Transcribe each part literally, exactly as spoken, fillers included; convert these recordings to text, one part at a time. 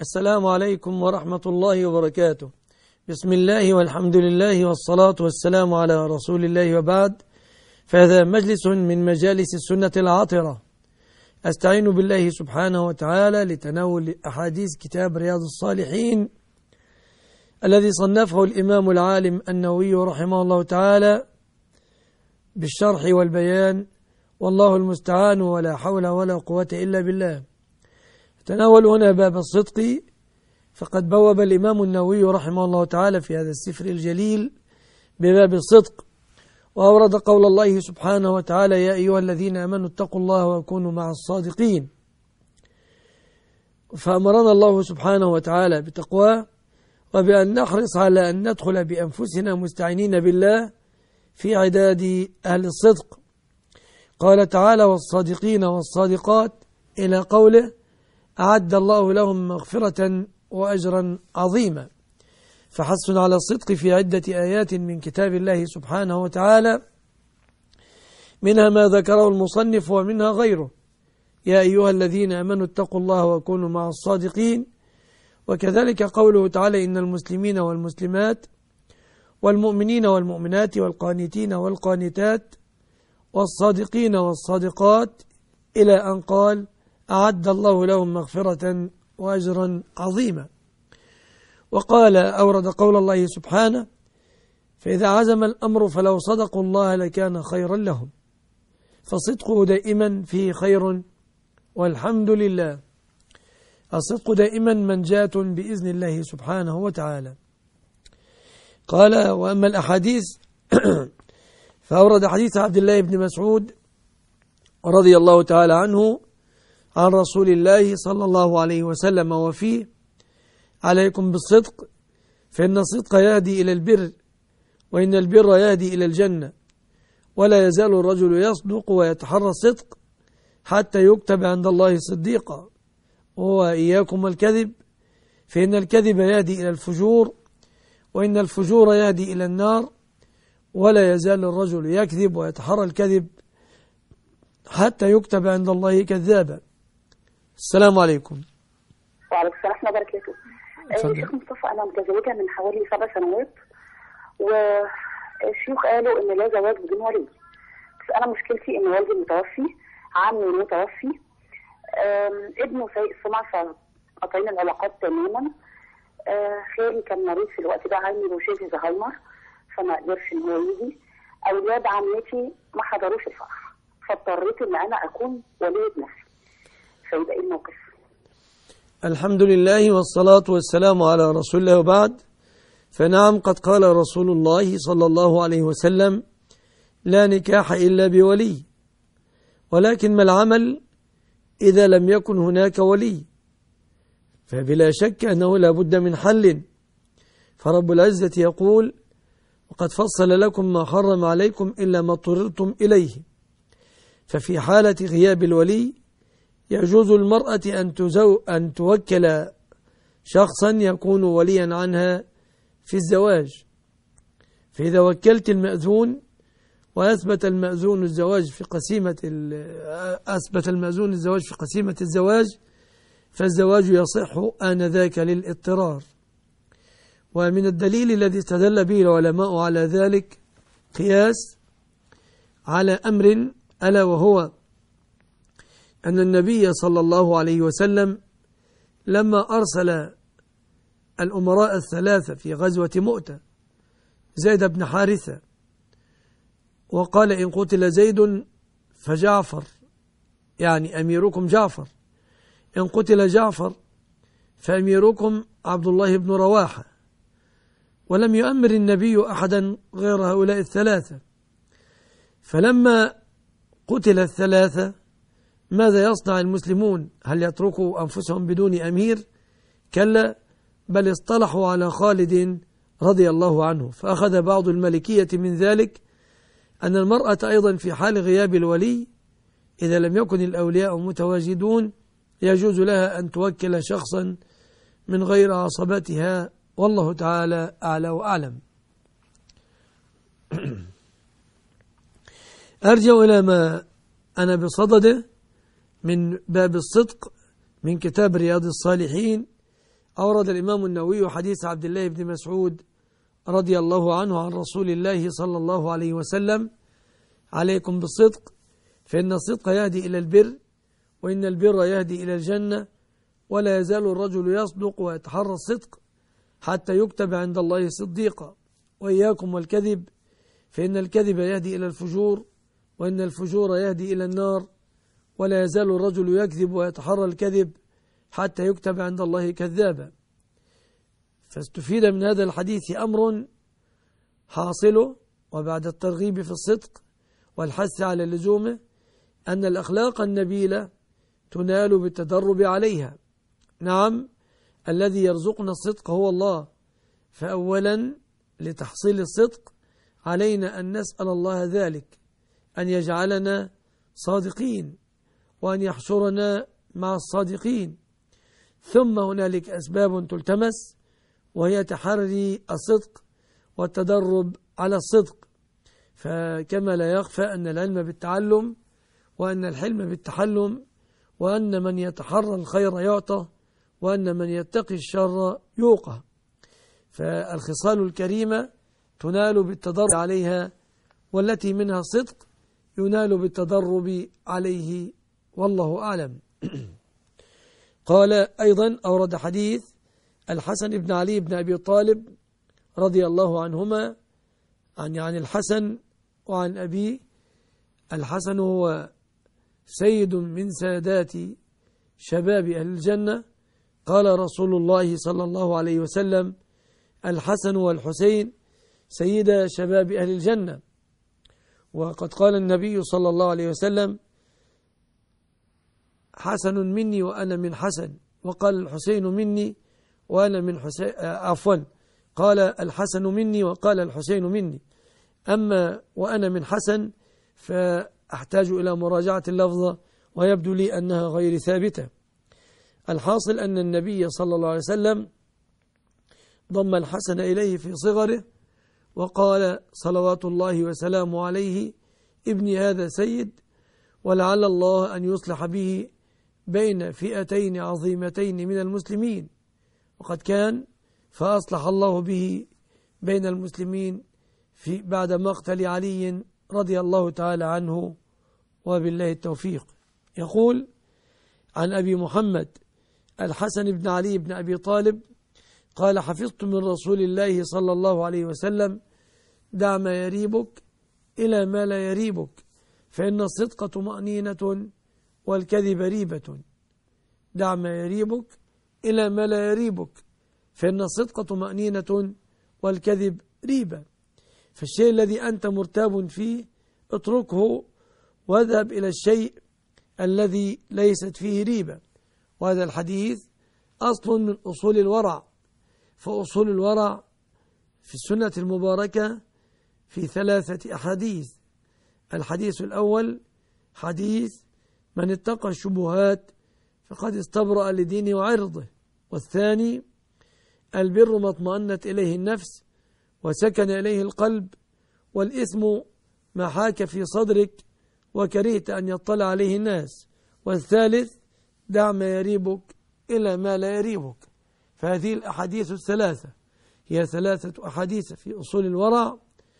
السلام عليكم ورحمة الله وبركاته. بسم الله والحمد لله والصلاة والسلام على رسول الله وبعد، فهذا مجلس من مجالس السنة العاطرة. أستعين بالله سبحانه وتعالى لتناول أحاديث كتاب رياض الصالحين الذي صنفه الإمام العالم النووي رحمه الله تعالى بالشرح والبيان، والله المستعان ولا حول ولا قوة إلا بالله. تناول هنا باب الصدق، فقد بوب الإمام النووي رحمه الله تعالى في هذا السفر الجليل بباب الصدق، وأورد قول الله سبحانه وتعالى: يا أيها الذين آمنوا اتقوا الله وكونوا مع الصادقين. فأمرنا الله سبحانه وتعالى بتقواه وبأن نحرص على أن ندخل بأنفسنا مستعينين بالله في عداد أهل الصدق. قال تعالى: والصادقين والصادقات، إلى قوله: أعد الله لهم مغفرة وأجرا عظيما. فحث على الصدق في عدة آيات من كتاب الله سبحانه وتعالى، منها ما ذكره المصنف ومنها غيره: يا أيها الذين آمنوا اتقوا الله وكونوا مع الصادقين. وكذلك قوله تعالى: إن المسلمين والمسلمات والمؤمنين والمؤمنات والقانتين والقانتات والصادقين والصادقات، إلى أن قال: أعد الله لهم مغفرة وأجرا عظيما. وقال أورد قول الله سبحانه: فإذا عزم الأمر فلو صدقوا الله لكان خيرا لهم. فصدقه دائما فيه خير والحمد لله. الصدق دائما منجاة بإذن الله سبحانه وتعالى. قال: وأما الأحاديث فأورد حديث عبد الله بن مسعود رضي الله تعالى عنه عن رسول الله صلى الله عليه وسلم، وفيه: عليكم بالصدق فإن الصدق يهدي إلى البر، وإن البر يهدي إلى الجنة، ولا يزال الرجل يصدق ويتحرى الصدق حتى يكتب عند الله صديقا. وإياكم الكذب فإن الكذب يهدي إلى الفجور، وإن الفجور يهدي إلى النار، ولا يزال الرجل يكذب ويتحرى الكذب حتى يكتب عند الله كذابا. السلام عليكم. وعليكم السلام ورحمة الله وبركاته. شيخ مصطفى، أنا متزوجة من حوالي سبع سنوات، والشيوخ قالوا إن لا زواج بدون ولي. بس أنا مشكلتي إن والدي متوفي، عمي متوفي، ابنه سيء السمعة، فقطعين العلاقات تماما. خالي كان مريض في الوقت ده، عامل وشبه زهايمر، فما قدرش إن هو يجي. أولاد عمتي ما حضروش الفرح، فاضطريت إن أنا أكون ولية نفسي. فيبقى إيه الموقف؟ الحمد لله والصلاة والسلام على رسول الله وبعد. فنعم، قد قال رسول الله صلى الله عليه وسلم: لا نكاح إلا بولي. ولكن ما العمل إذا لم يكن هناك ولي؟ فبلا شك أنه لا بد من حل. فرب العزة يقول: وقد فصل لكم ما حرم عليكم إلا ما اضطررتم إليه. ففي حالة غياب الولي يجوز المرأة أن, تزو أن توكل شخصا يكون وليا عنها في الزواج. فإذا وكلت المأذون وأثبت المأذون الزواج في قسيمة أثبت المأذون الزواج في قسيمة الزواج، فالزواج يصح آنذاك للاضطرار. ومن الدليل الذي استدل به العلماء على ذلك قياس على أمر، ألا وهو أن النبي صلى الله عليه وسلم لما أرسل الأمراء الثلاثة في غزوة مؤتة، زيد بن حارثة، وقال: إن قتل زيد فجعفر، يعني أميركم جعفر، إن قتل جعفر فأميركم عبد الله بن رواحة. ولم يؤمر النبي أحدا غير هؤلاء الثلاثة. فلما قتل الثلاثة ماذا يصنع المسلمون؟ هل يتركوا أنفسهم بدون أمير؟ كلا، بل اصطلحوا على خالد رضي الله عنه. فأخذ بعض المالكية من ذلك أن المرأة أيضا في حال غياب الولي إذا لم يكن الأولياء متواجدون يجوز لها أن توكل شخصا من غير عصبتها، والله تعالى أعلى وأعلم. أرجع إلى ما أنا بصدده من باب الصدق من كتاب رياض الصالحين أورد الإمام النووي حديث عبد الله بن مسعود رضي الله عنه عن رسول الله صلى الله عليه وسلم: عليكم بالصدق فإن الصدق يهدي إلى البر، وإن البر يهدي إلى الجنة، ولا يزال الرجل يصدق ويتحرى الصدق حتى يكتب عند الله صديقا، وإياكم والكذب فإن الكذب يهدي إلى الفجور، وإن الفجور يهدي إلى النار، ولا يزال الرجل يكذب ويتحرى الكذب حتى يكتب عند الله كذابا. فاستفيد من هذا الحديث أمر حاصل، وبعد الترغيب في الصدق والحث على لزومه، أن الأخلاق النبيلة تنال بالتدرب عليها. نعم، الذي يرزقنا الصدق هو الله، فأولا لتحصيل الصدق علينا أن نسأل الله ذلك، أن يجعلنا صادقين وأن يحشرنا مع الصادقين. ثم هنالك أسباب تلتمس، وهي تحري الصدق والتدرب على الصدق. فكما لا يخفى أن العلم بالتعلم، وأن الحلم بالتحلم، وأن من يتحرى الخير يعطى، وأن من يتقي الشر يوقى. فالخصال الكريمة تنال بالتدرب عليها، والتي منها الصدق ينال بالتدرب عليه، والله أعلم. قال أيضا أورد حديث الحسن بن علي بن أبي طالب رضي الله عنهما عن يعني الحسن وعن أبيه. الحسن هو سيد من سادات شباب أهل الجنة. قال رسول الله صلى الله عليه وسلم: الحسن والحسين سيدا شباب أهل الجنة. وقد قال النبي صلى الله عليه وسلم: حسن مني وأنا من حسن، وقال الحسين مني وأنا من حسين، عفوا قال الحسن مني وقال الحسين مني، أما وأنا من حسن فأحتاج إلى مراجعة اللفظة، ويبدو لي أنها غير ثابتة. الحاصل أن النبي صلى الله عليه وسلم ضم الحسن إليه في صغره، وقال صلوات الله وسلامه عليه: ابني هذا سيد، ولعل الله أن يصلح به بين فئتين عظيمتين من المسلمين. وقد كان، فأصلح الله به بين المسلمين في بعد مقتل علي رضي الله تعالى عنه، وبالله التوفيق. يقول عن أبي محمد الحسن بن علي بن أبي طالب قال: حفظت من رسول الله صلى الله عليه وسلم: دع ما يريبك إلى ما لا يريبك، فإن الصدق طمأنينة والكذب ريبة. دع ما يريبك إلى ما لا يريبك، فإن الصدق طمأنينة والكذب ريبة. فالشيء الذي أنت مرتاب فيه اتركه واذهب إلى الشيء الذي ليست فيه ريبة. وهذا الحديث أصل من أصول الورع. فأصول الورع في السنة المباركة في ثلاثة أحاديث. الحديث الأول حديث: من اتقى الشبهات فقد استبرأ لدينه وعرضه. والثاني: البر ما اطمأنت إليه النفس وسكن إليه القلب، والإثم ما حاك في صدرك وكرهت أن يطلع عليه الناس. والثالث: دع ما يريبك إلى ما لا يريبك. فهذه الأحاديث الثلاثة هي ثلاثة أحاديث في أصول الورع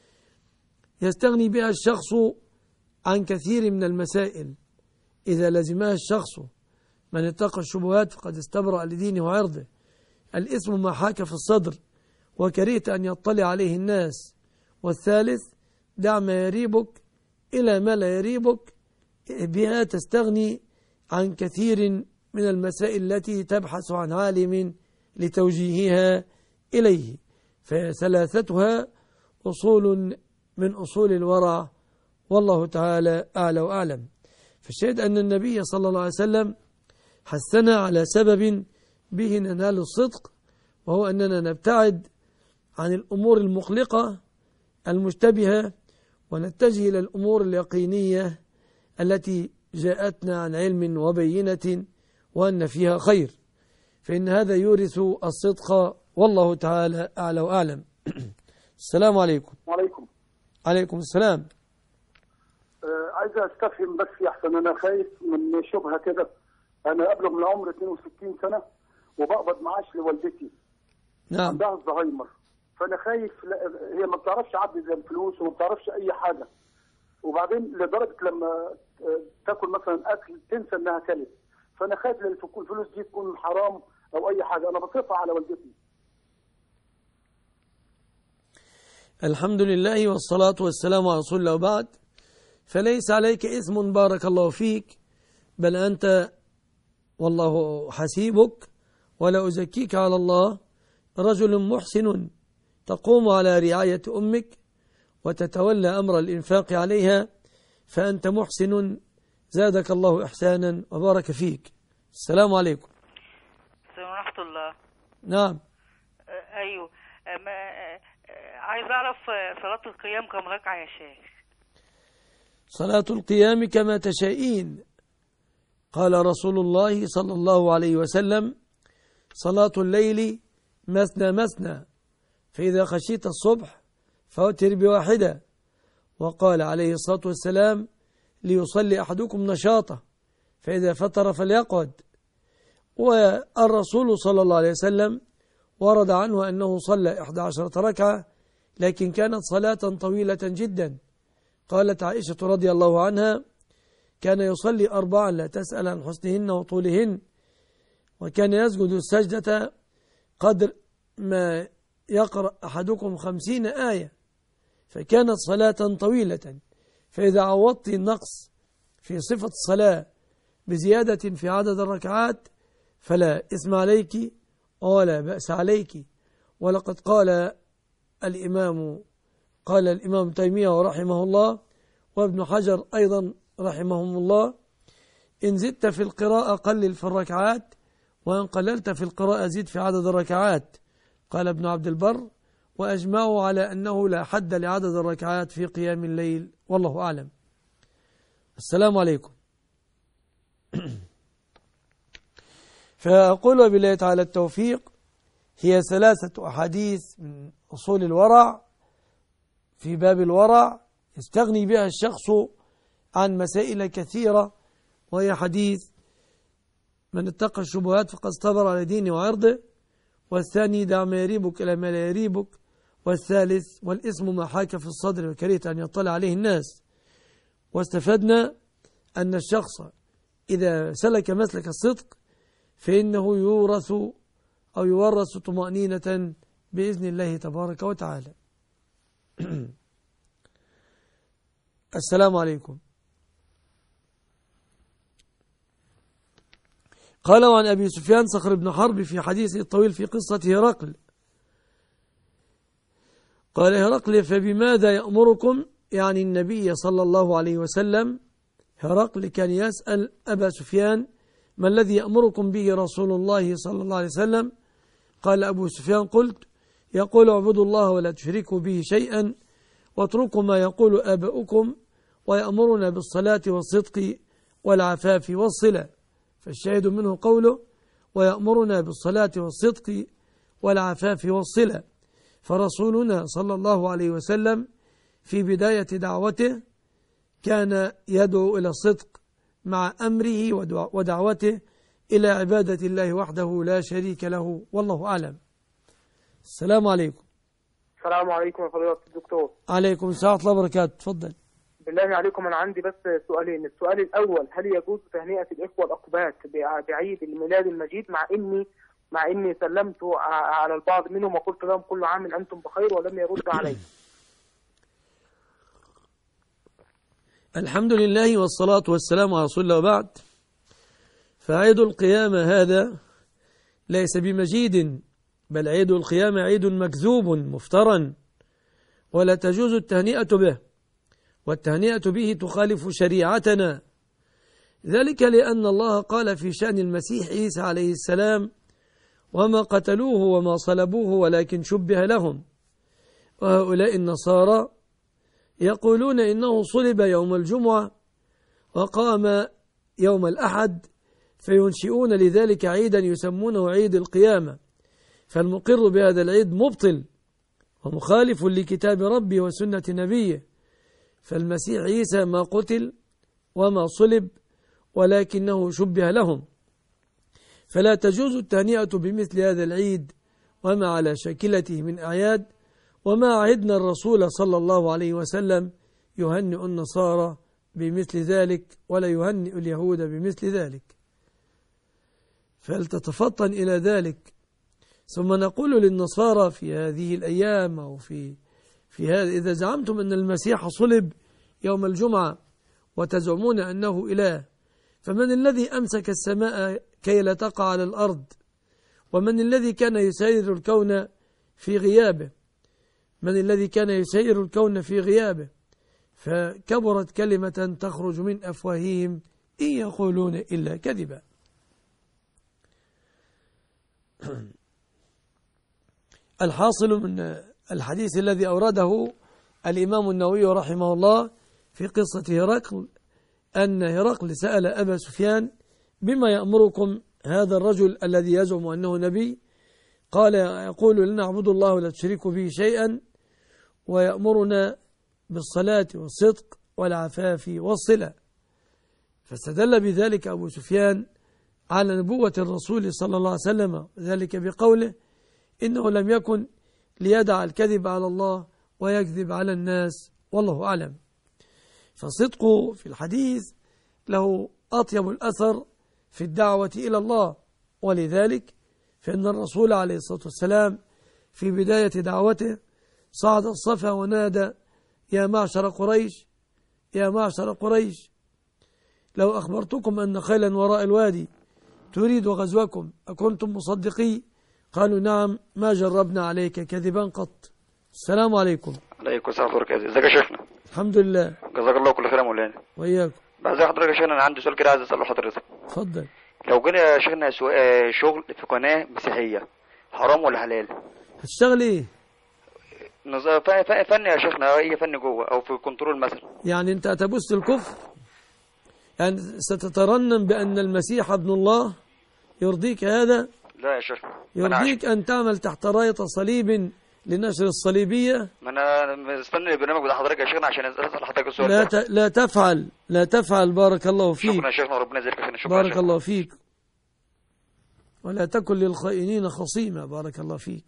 يستغني بها الشخص عن كثير من المسائل إذا لزمها الشخص. من اتقى الشبهات فقد استبرأ لدينه وعرضه. الإثم ما حاك في الصدر وكرهت أن يطلع عليه الناس. والثالث: دع ما يريبك إلى ما لا يريبك. بها تستغني عن كثير من المسائل التي تبحث عن عالم لتوجيهها إليه. فثلاثتها أصول من أصول الورع، والله تعالى أعلى وأعلم. فالشاهد أن النبي صلى الله عليه وسلم حثنا على سبب به ننال الصدق، وهو أننا نبتعد عن الأمور المقلقة المشتبهة ونتجه إلى الأمور اليقينية التي جاءتنا عن علم وبينة وأن فيها خير، فإن هذا يورث الصدق، والله تعالى أعلى وأعلم. السلام عليكم. وعليكم. عليكم السلام. آه عايز استفهم بس يا حسن، أنا خايف من شبهة كده. أنا أبلغ من العمر اثنين وستين سنة، وبقبض معاش لوالدتي. نعم. عندها الزهايمر، فانا خايف هي ما بتعرفش عدد الفلوس وما بتعرفش اي حاجه، وبعدين لدرجه لما تاكل مثلا اكل تنسى انها كلت، فانا خايف ان الفلوس دي تكون حرام او اي حاجه، انا بصرفها على والدتي. الحمد لله والصلاة والسلام على رسول الله وبعد، فليس عليك إثم بارك الله فيك، بل أنت والله حسيبك ولا أزكيك على الله، رجل محسن تقوم على رعاية أمك وتتولى أمر الإنفاق عليها، فأنت محسن زادك الله إحسانا وبارك فيك. السلام عليكم. السلام ورحمة الله. نعم. أه أيوه. أه عايز أعرف صلاة القيام كم ركعة يا شيخ؟ صلاة القيام كما تشائين. قال رسول الله صلى الله عليه وسلم: صلاة الليل مثنى مثنى، فإذا خشيت الصبح فأوتر بواحدة. وقال عليه الصلاة والسلام: ليصلي أحدكم نشاطه، فإذا فتر فليقعد. والرسول صلى الله عليه وسلم ورد عنه أنه صلى إحدى عشرة ركعة، لكن كانت صلاة طويلة جدا. قالت عائشة رضي الله عنها: كان يصلي أربعا لا تسأل عن حسنهن وطولهن، وكان يسجد السجدة قدر ما يقرأ أحدكم خمسين آية، فكانت صلاة طويلة. فإذا عوضت النقص في صفة الصلاة بزيادة في عدد الركعات فلا إثم عليك ولا بأس عليك. ولقد قال الإمام قال الإمام تيمية رحمه الله وابن حجر أيضا رحمهم الله: إن زدت في القراءة قلل في الركعات، وإن قللت في القراءة زد في عدد الركعات. قال ابن عبد البر: وأجمعوا على أنه لا حد لعدد الركعات في قيام الليل، والله أعلم. السلام عليكم. فأقول بالله تعالى التوفيق، هي ثلاثة أحاديث من أصول الورع في باب الورع يستغني بها الشخص عن مسائل كثيرة، وهي حديث: من اتقى الشبهات فقد استبر على دينه وعرضه، والثاني: دع ما يريبك إلى ما لا يريبك، والثالث: والإثم ما حاك في الصدر وكرهت أن يطلع عليه الناس. واستفدنا أن الشخص إذا سلك مسلك الصدق فإنه يورث أو يورث طمأنينة بإذن الله تبارك وتعالى. السلام عليكم. قال عن أبي سفيان صخر بن حرب في حديثه الطويل في قصة هرقل، قال هرقل: فبماذا يأمركم؟ يعني النبي صلى الله عليه وسلم. هرقل كان يسأل أبا سفيان: ما الذي يأمركم به رسول الله صلى الله عليه وسلم؟ قال أبو سفيان: قلت: يقول اعبدوا الله ولا تشركوا به شيئا، واتركوا ما يقول آباؤكم، ويأمرنا بالصلاة والصدق والعفاف والصلة. فالشاهد منه قوله: ويأمرنا بالصلاة والصدق والعفاف والصلة. فرسولنا صلى الله عليه وسلم في بداية دعوته كان يدعو إلى الصدق مع أمره ودعوته إلى عبادة الله وحده لا شريك له، والله أعلم. السلام عليكم. السلام عليكم يا فضيلة الدكتور. عليكم السلام ورحمة الله وبركاته. تفضل. بالله عليكم، أنا عندي بس سؤالين. السؤال الأول: هل يجوز تهنئة الإخوة الأقباط بعيد الميلاد المجيد، مع إني مع إني سلمت على البعض منهم وقلت لهم كل عام أنتم بخير ولم يرد علي؟ الحمد لله والصلاة والسلام على رسول الله وبعد. فعيد القيامة هذا ليس بمجيد، بل عيد القيامة عيد مكذوب مفترى، ولا تجوز التهنئة به، والتهنئة به تخالف شريعتنا. ذلك لأن الله قال في شأن المسيح عيسى عليه السلام: وما قتلوه وما صلبوه ولكن شبه لهم. وهؤلاء النصارى يقولون إنه صلب يوم الجمعة وقام يوم الأحد، فينشئون لذلك عيدا يسمونه عيد القيامة. فالمقر بهذا العيد مبطل ومخالف لكتاب ربه وسنة نبيه. فالمسيح عيسى ما قتل وما صلب، ولكنه شبه لهم. فلا تجوز التهنئة بمثل هذا العيد وما على شاكلته من أعياد، وما عهدنا الرسول صلى الله عليه وسلم يهنئ النصارى بمثل ذلك ولا يهنئ اليهود بمثل ذلك، فلتتفطن إلى ذلك. ثم نقول للنصارى في هذه الأيام أو في في هذا، إذا زعمتم أن المسيح صلب يوم الجمعة وتزعمون أنه إله، فمن الذي أمسك السماء كي لا تقع على الأرض؟ ومن الذي كان يسير الكون في غيابه؟ من الذي كان يسير الكون في غيابه؟ فكبرت كلمة تخرج من أفواههم إن يقولون إلا كذبا. الحاصل من الحديث الذي أورده الإمام النووي رحمه الله في قصة هرقل أن هرقل سأل أبا سفيان: بما يأمركم هذا الرجل الذي يزعم أنه نبي؟ قال: يقول لنا اعبدوا الله ولا تشركوا به شيئا، ويأمرنا بالصلاة والصدق والعفاف والصلة. فاستدل بذلك أبو سفيان على نبوة الرسول صلى الله عليه وسلم، ذلك بقوله: إنه لم يكن ليدع الكذب على الله ويكذب على الناس والله أعلم. فصدقه في الحديث له أطيب الأثر في الدعوة إلى الله، ولذلك فإن الرسول عليه الصلاة والسلام في بداية دعوته صعد الصفا ونادى: يا معشر قريش يا معشر قريش لو أخبرتكم أن خيلا وراء الوادي تريد غزوكم أكنتم مصدقي؟ قالوا: نعم، ما جربنا عليك كذبا قط. السلام عليكم. عليكم السلام ورحمة الله. ازيك يا شيخنا؟ الحمد لله. جزاك الله كل خير يا مولانا. وإياكم. بعد حضرتك يا شيخنا، أنا عندي سؤال كده عايز أسأله حضرتك. اتفضل. لو جينا يا شيخنا شغل في قناة مسيحية، حرام ولا حلال؟ هتشتغل إيه؟ نظام فن يا شيخنا، أي فن جوه أو في كنترول مثلا. يعني أنت هتبث الكفر؟ يعني ستترنم بأن المسيح ابن الله؟ يرضيك هذا؟ لا يا شيخ. يرضيك أن تعمل تحت راية صليب لنشر الصليبية؟ ما أنا مستني البرنامج بتاع حضرتك يا شيخنا عشان أسأل حضرتك السؤال لا ده. ت... لا تفعل لا تفعل بارك الله فيك. شكرا يا شيخنا، ربنا يجزيك خير. شكرا. بارك الله فيك. ولا تكن للخائنين خصيما. بارك الله فيك.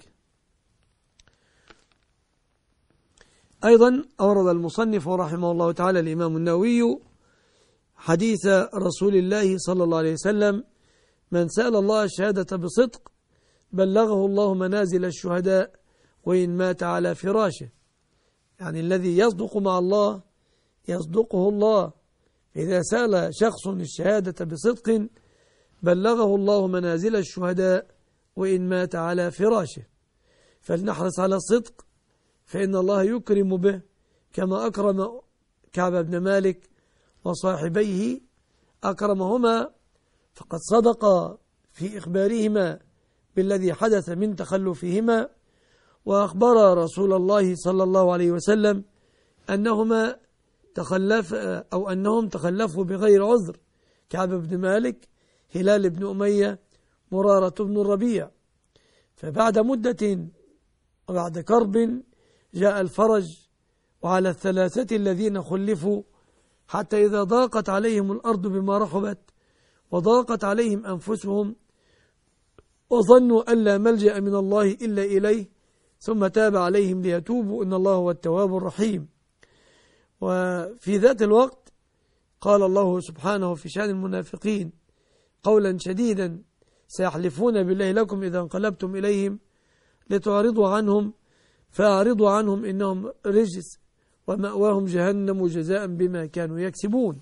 أيضا أورد المصنف رحمه الله تعالى الإمام النووي حديث رسول الله صلى الله عليه وسلم: من سأل الله الشهادة بصدق بلغه الله منازل الشهداء وإن مات على فراشه. يعني الذي يصدق مع الله يصدقه الله. إذا سأل شخص الشهادة بصدق بلغه الله منازل الشهداء وإن مات على فراشه. فلنحرص على الصدق، فإن الله يكرم به كما أكرم كعب بن مالك وصاحبيه، أكرمهما فقد صدقا في إخبارهما بالذي حدث من تخلفهما، وأخبر رسول الله صلى الله عليه وسلم أنهما تخلف أو أنهم تخلفوا بغير عذر: كعب بن مالك، هلال بن أمية، مرارة بن الربيع. فبعد مدة وبعد كرب جاء الفرج، وعلى الثلاثة الذين خلفوا حتى إذا ضاقت عليهم الأرض بما رحبت وضاقت عليهم أنفسهم وظنوا أن لا ملجأ من الله إلا إليه ثم تاب عليهم ليتوبوا إن الله هو التواب الرحيم. وفي ذات الوقت قال الله سبحانه في شأن المنافقين قولا شديدا: سيحلفون بالله لكم إذا انقلبتم إليهم لتعرضوا عنهم فأعرضوا عنهم إنهم رجس ومأواهم جهنم جزاء بما كانوا يكسبون.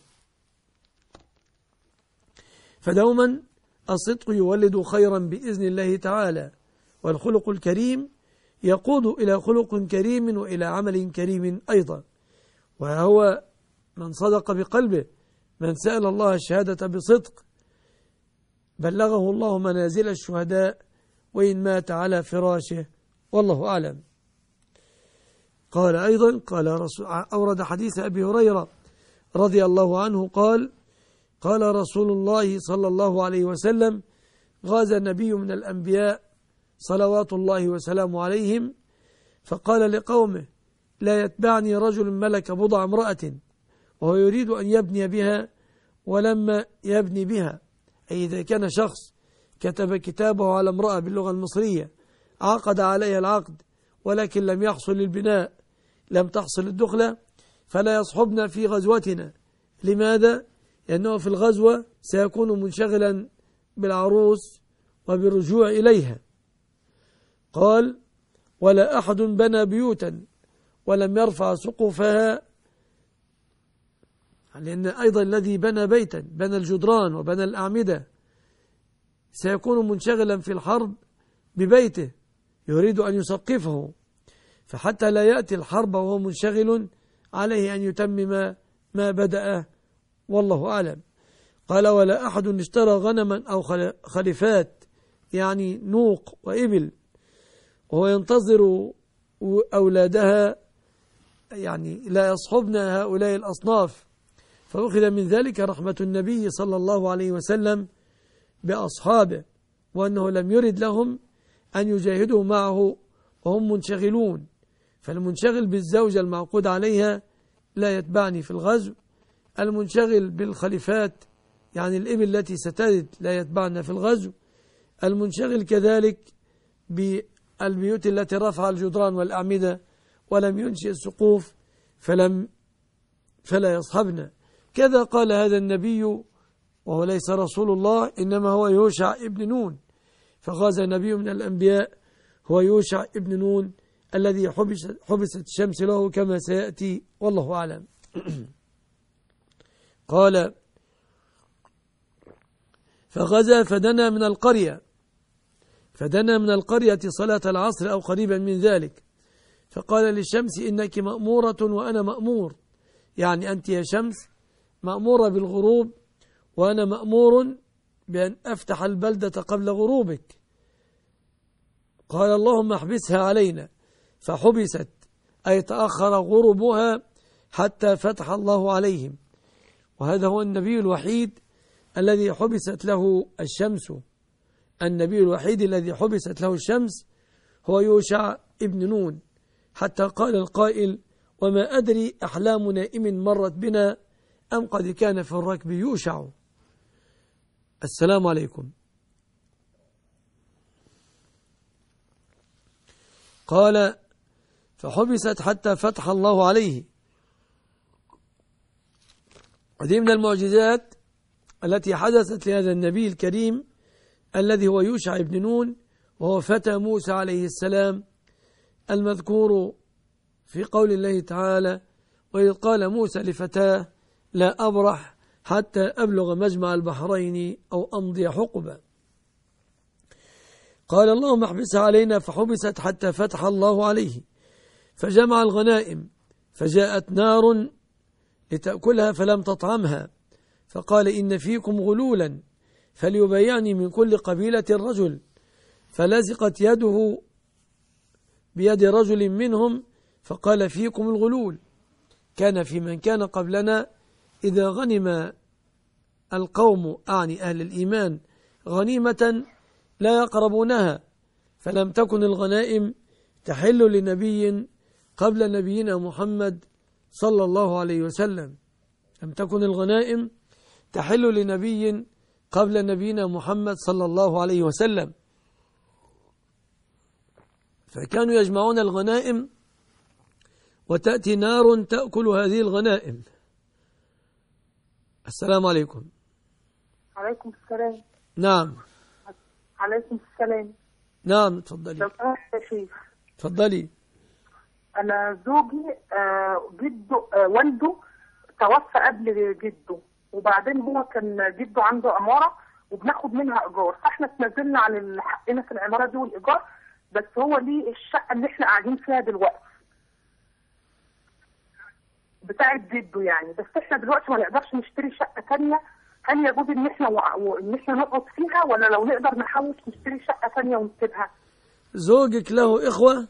فدوما الصدق يولد خيرا بإذن الله تعالى، والخلق الكريم يقود إلى خلق كريم وإلى عمل كريم أيضا. وهو من صدق بقلبه، من سأل الله الشهادة بصدق بلغه الله منازل الشهداء وإن مات على فراشه والله أعلم. قال أيضا قال رسول أورد حديث أبي هريرة رضي الله عنه قال: قال رسول الله صلى الله عليه وسلم: غاز نبي من الأنبياء صلوات الله وسلامه عليهم فقال لقومه: لا يتبعني رجل ملك بضع امرأة وهو يريد أن يبني بها ولما يبني بها. أي إذا كان شخص كتب كتابه على امرأة باللغة المصرية عقد عليها العقد ولكن لم يحصل البناء، لم تحصل الدخلة، فلا يصحبنا في غزوتنا. لماذا؟ لأنه في الغزوة سيكون منشغلا بالعروس وبالرجوع إليها. قال: ولا أحد بنى بيوتا ولم يرفع سقفها، لأن أيضا الذي بنى بيتا بنى الجدران وبنى الأعمدة سيكون منشغلا في الحرب ببيته يريد أن يسقفه، فحتى لا يأتي الحرب وهو منشغل عليه أن يتمم ما بدأ، والله أعلم. قال: ولا أحد اشترى غنما أو خلفات، يعني نوق وإبل، وهو ينتظر أولادها، يعني لا يصحبنا هؤلاء الأصناف. فأخذ من ذلك رحمة النبي صلى الله عليه وسلم بأصحابه، وأنه لم يرد لهم أن يجاهدوا معه وهم منشغلون. فالمنشغل بالزوجة المعقود عليها لا يتبعني في الغزو، المنشغل بالخليفات يعني الإبل التي ستلد لا يتبعنا في الغزو، المنشغل كذلك بالبيوت التي رفع الجدران والأعمدة ولم ينشئ السقوف فلم فلا يصحبنا. كذا قال هذا النبي وهو ليس رسول الله، إنما هو يوشع ابن نون، فغازى نبي من الأنبياء هو يوشع ابن نون الذي حبست, حبست الشمس له كما سيأتي، والله أعلم. قال: فغزا فدنا من القرية فدنا من القرية صلاة العصر أو قريبا من ذلك، فقال للشمس: إنك مأمورة وأنا مأمور، يعني أنت يا شمس مأمورة بالغروب وأنا مأمور بأن أفتح البلدة قبل غروبك. قال: اللهم احبسها علينا، فحبست أي تأخر غروبها حتى فتح الله عليهم. وهذا هو النبي الوحيد الذي حبست له الشمس، النبي الوحيد الذي حبست له الشمس هو يوشع ابن نون، حتى قال القائل: وما أدري أحلام نائم مرت بنا أم قد كان في الركب يوشع. السلام عليكم. قال: فحبست حتى فتح الله عليه. هذه من المعجزات التي حدثت لهذا النبي الكريم الذي هو يوشع ابن نون، وهو فتى موسى عليه السلام المذكور في قول الله تعالى: وإذ قال موسى لفتاه لا أبرح حتى أبلغ مجمع البحرين أو أمضي حقبا. قال: اللهم احبسها علينا، فحبست حتى فتح الله عليه، فجمع الغنائم، فجاءت نار لتأكلها فلم تطعمها، فقال: إن فيكم غلولا فليبايعني من كل قبيلة رجل، فلزقت يده بيد رجل منهم فقال: فيكم الغلول. كان في من كان قبلنا إذا غنم القوم أعني أهل الإيمان غنيمة لا يقربونها، فلم تكن الغنائم تحل لنبي قبل نبينا محمد صلى الله عليه وسلم، لم تكن الغنائم تحل لنبي قبل نبينا محمد صلى الله عليه وسلم، فكانوا يجمعون الغنائم وتأتي نار تأكل هذه الغنائم. السلام عليكم. عليكم السلام. نعم. عليكم السلام. نعم تفضلي. لو سمحت يا شيخ. تفضلي. أنا زوجي آه جده آه والده توفى قبل جده، وبعدين هو كان جده عنده عمارة وبناخد منها إيجار، فإحنا اتنازلنا عن حقنا في العمارة دي والإيجار، بس هو ليه الشقة اللي إحنا قاعدين فيها دلوقتي بتاعت جده يعني، بس إحنا دلوقتي ما نقدرش نشتري شقة تانية. هل يجوز إن إحنا و... إن إحنا نقعد فيها، ولا لو نقدر نحوش نشتري شقة تانية ونسيبها؟ زوجك له إخوة؟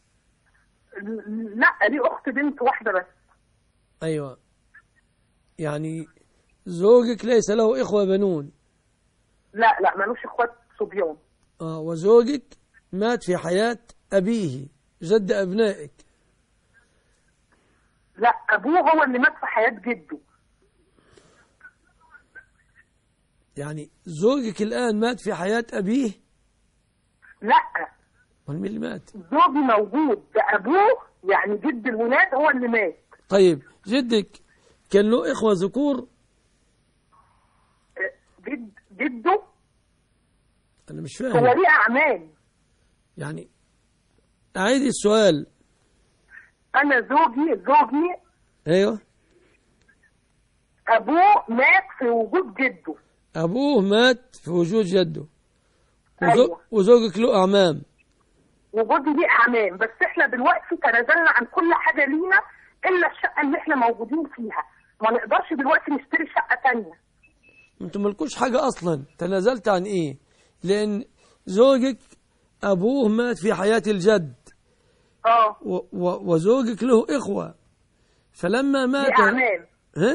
لا، ليه أخت بنت واحدة بس. أيوة، يعني زوجك ليس له إخوة بنون؟ لا لا، مالوش إخوات صبيان. آه وزوجك مات في حياة أبيه جد أبنائك؟ لا، أبوه هو اللي مات في حياة جده. يعني زوجك الآن مات في حياة أبيه؟ لا، مين اللي مات؟ زوجي موجود، ده أبوه يعني جد الولاد هو اللي مات. طيب جدك كان له إخوة ذكور؟ جد جده أنا مش هو فاهم. ليه أعمام. يعني أعيد السؤال. أنا زوجي زوجي أيوه. أبوه مات في وجود جده. أبوه مات في وجود جده. وزو... أيوه. وزوجك له أعمام. وجودي ليه أعمام، بس إحنا دلوقتي تنازلنا عن كل حاجة لينا إلا الشقة اللي إحنا موجودين فيها. ما نقدرش دلوقتي نشتري شقة تانية. أنتم ملكوش حاجة أصلا، تنازلت عن إيه؟ لأن زوجك أبوه مات في حياة الجد. اه. و... و... وزوجك له إخوة، فلما مات. ليه أعمام. ها؟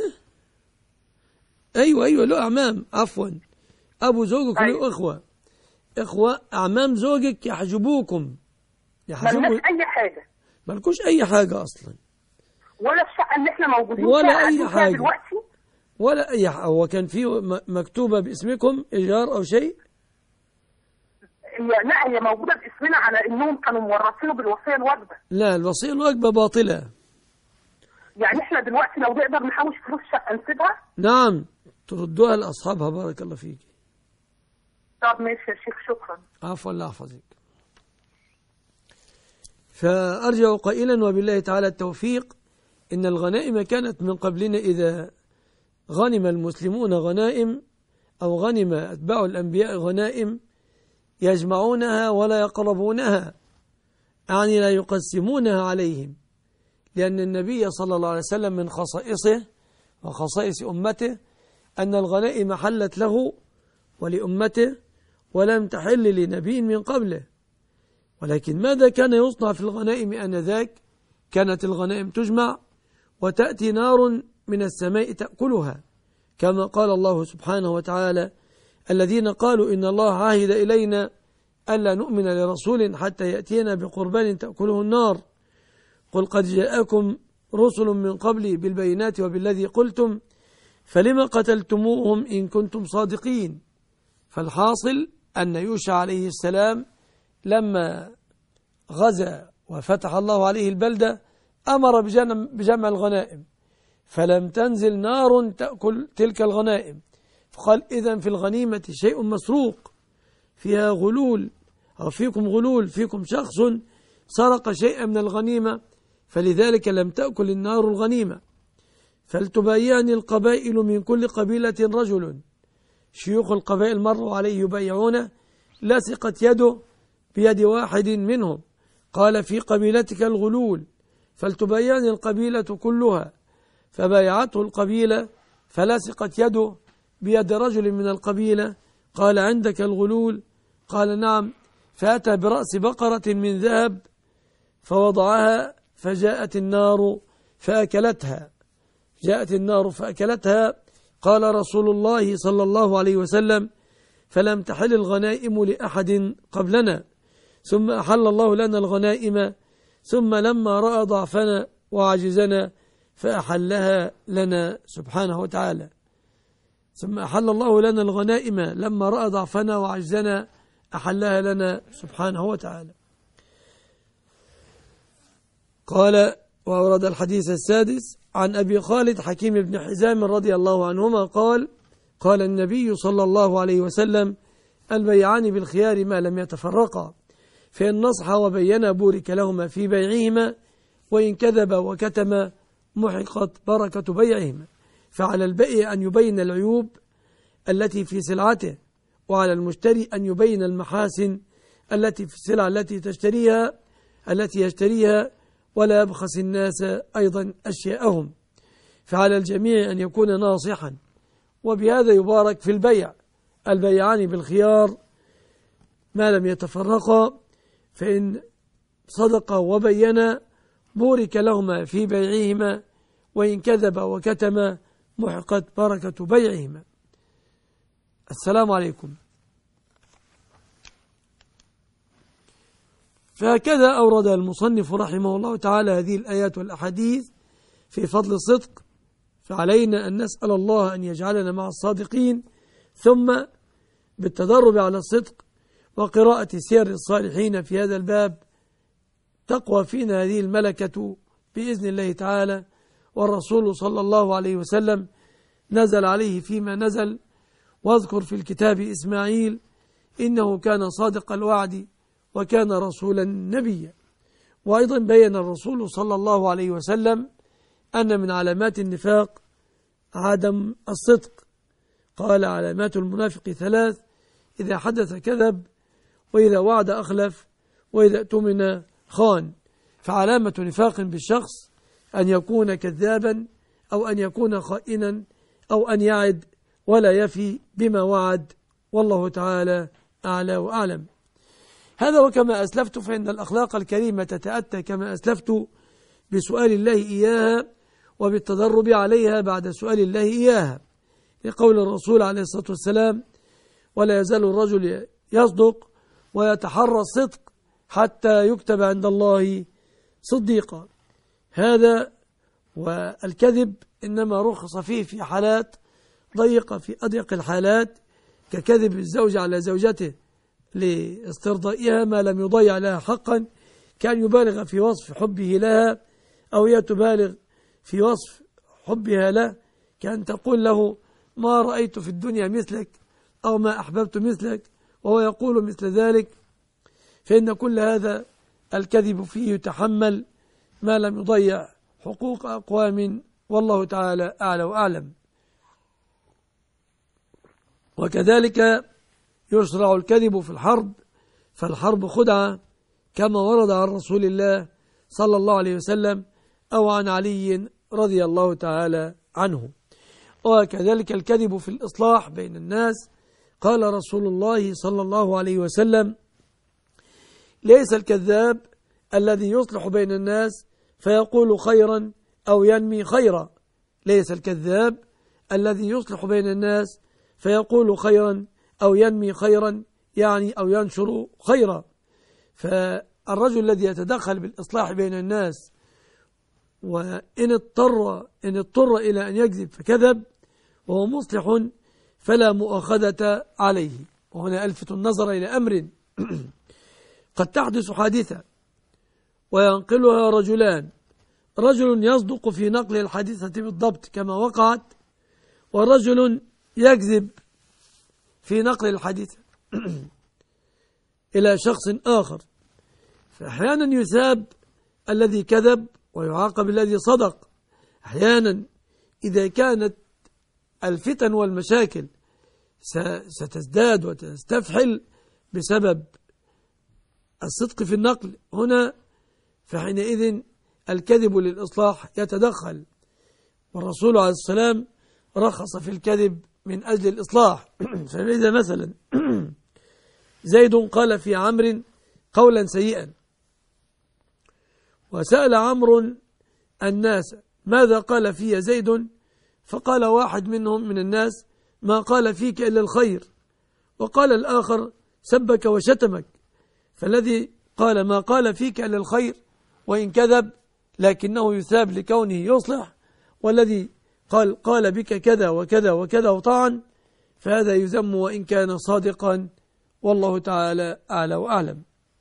أيوة أيوة له أعمام، عفوا. أبو زوجك أيوة. له إخوة. إخوة أعمام زوجك يحجبوكم. ملناش أي حاجة. ملكوش أي حاجة أصلا. ولا الشقة اللي إحنا موجودين ولا فيها أي فيها حاجة دلوقتي. ولا أي حاجة. هو كان فيه مكتوبة باسمكم إيجار أو شيء؟ هي لا، هي موجودة باسمنا على إنهم كانوا مورثينه بالوصية الواجبة. لا، الوصية الواجبة باطلة. يعني إحنا دلوقتي لو نقدر نحوش فلوس شقة نسيبها؟ نعم، تردوها لأصحابها. بارك الله فيك. طب ماشي يا شيخ، شكرا. عفوا، الله يحفظك. فأرجع قائلا وبالله تعالى التوفيق، إن الغنائم كانت من قبلنا إذا غنم المسلمون غنائم أو غنم أتباع الأنبياء غنائم يجمعونها ولا يقربونها، يعني لا يقسمونها عليهم، لأن النبي صلى الله عليه وسلم من خصائصه وخصائص أمته أن الغنائم حلت له ولأمته ولم تحل لنبي من قبله. ولكن ماذا كان يصنع في الغنائم آنذاك؟ كانت الغنائم تجمع وتأتي نار من السماء تأكلها، كما قال الله سبحانه وتعالى: الذين قالوا إن الله عاهد إلينا ألا نؤمن لرسول حتى يأتينا بقربان تأكله النار، قل قد جاءكم رسل من قبلي بالبينات وبالذي قلتم فلما قتلتموهم إن كنتم صادقين. فالحاصل أن يوشع عليه السلام لما غزا وفتح الله عليه البلدة أمر بجمع الغنائم، فلم تنزل نار تأكل تلك الغنائم، فقال: إذن في الغنيمة شيء مسروق، فيها غلول أو فيكم غلول، فيكم شخص سرق شيئا من الغنيمة، فلذلك لم تأكل النار الغنيمة. فلتبايعني القبائل من كل قبيلة رجل، شيوخ القبائل مروا عليه يبايعونه، لصقت يده بيد واحد منهم، قال: في قبيلتك الغلول، فلتبايعني القبيلة كلها، فبايعته القبيلة فلصقت يده بيد رجل من القبيلة، قال: عندك الغلول؟ قال: نعم. فأتى برأس بقرة من ذهب فوضعها، فجاءت النار فأكلتها جاءت النار فأكلتها. قال رسول الله صلى الله عليه وسلم: فلم تحل الغنائم لأحد قبلنا، ثم أحل الله لنا الغنائم، ثم لما رأى ضعفنا وعجزنا فأحلها لنا سبحانه وتعالى. ثم أحل الله لنا الغنائم لما رأى ضعفنا وعجزنا أحلها لنا سبحانه وتعالى. قال: وأورد الحديث السادس عن أبي خالد حكيم بن حزام رضي الله عنهما قال: قال النبي صلى الله عليه وسلم: البيعان بالخيار ما لم يتفرقا، فإن نصح وبين بورك لهما في بيعهما، وإن كذب وكتم محقت بركة بيعهما. فعلى البائع أن يبين العيوب التي في سلعته، وعلى المشتري أن يبين المحاسن التي في السلع التي تشتريها التي يشتريها، ولا يبخس الناس أيضا أشياءهم. فعلى الجميع أن يكون ناصحا، وبهذا يبارك في البيع. البيعان بالخيار ما لم يتفرقا، فإن صدقا وبينا بورك لهما في بيعهما، وإن كذب وكتم محقت بركة بيعهما. السلام عليكم. فهكذا أورد المصنف رحمه الله تعالى هذه الآيات والأحاديث في فضل الصدق، فعلينا أن نسأل الله أن يجعلنا مع الصادقين ثم بالتدرب على الصدق وقراءة سير الصالحين في هذا الباب تقوى فينا هذه الملكة بإذن الله تعالى. والرسول صلى الله عليه وسلم نزل عليه فيما نزل: واذكر في الكتاب إسماعيل إنه كان صادق الوعد وكان رسولا نبيا. وأيضا بين الرسول صلى الله عليه وسلم أن من علامات النفاق عدم الصدق. قال: علامات المنافق ثلاث: إذا حدث كذب، وإذا وعد أخلف، وإذا اؤتمن خان. فعلامة نفاق بالشخص أن يكون كذابا، أو أن يكون خائنا، أو أن يعد ولا يفي بما وعد. والله تعالى أعلى وأعلم. هذا وكما أسلفت فإن الأخلاق الكريمة تتأتى كما أسلفت بسؤال الله إياها وبالتدرب عليها بعد سؤال الله إياها، لقول الرسول عليه الصلاة والسلام: ولا يزال الرجل يصدق ويتحرى الصدق حتى يكتب عند الله صديقا. هذا والكذب إنما رخص فيه في حالات ضيقة، في أضيق الحالات، ككذب الزوج على زوجته لاسترضائها ما لم يضيع لها حقا، كان يبالغ في وصف حبه لها، أو هي تبالغ في وصف حبها له، كأن تقول له: ما رأيت في الدنيا مثلك، أو ما أحببت مثلك، وهو يقول مثل ذلك. فإن كل هذا الكذب فيه يتحمل ما لم يضيع حقوق أقوام، والله تعالى أعلى وأعلم. وكذلك يشرع الكذب في الحرب، فالحرب خدعة، كما ورد عن رسول الله صلى الله عليه وسلم أو عن علي رضي الله تعالى عنه. وكذلك الكذب في الإصلاح بين الناس. قال رسول الله صلى الله عليه وسلم: ليس الكذاب الذي يصلح بين الناس فيقول خيرا أو ينمي خيرا. ليس الكذاب الذي يصلح بين الناس فيقول خيرا أو ينمي خيرا، يعني أو ينشر خيرا. فالرجل الذي يتدخل بالإصلاح بين الناس وإن اضطر إن اضطر إلى أن يكذب فكذب وهو مصلح فلا مؤاخذة عليه. وهنا ألفت النظر إلى أمر قد تحدث حادثة وينقلها رجلان: رجل يصدق في نقل الحادثة بالضبط كما وقعت، ورجل يكذب في نقل الحادثة إلى شخص آخر. فأحيانا يثاب الذي كذب ويعاقب الذي صدق. أحيانا إذا كانت الفتن والمشاكل ستزداد وتستفحل بسبب الصدق في النقل هنا، فحينئذ الكذب للإصلاح يتدخل. والرسول عليه السلام رخص في الكذب من أجل الإصلاح. فإذا مثلا زيد قال في عمرو قولا سيئا، وسأل عمرو الناس: ماذا قال في زيد؟ فقال واحد منهم من الناس: ما قال فيك إلا الخير. وقال الآخر: سبك وشتمك. فالذي قال ما قال فيك إلا الخير وإن كذب لكنه يثاب لكونه يصلح، والذي قال قال بك كذا وكذا وكذا وطعن، فهذا يذم وإن كان صادقا، والله تعالى أعلى وأعلم.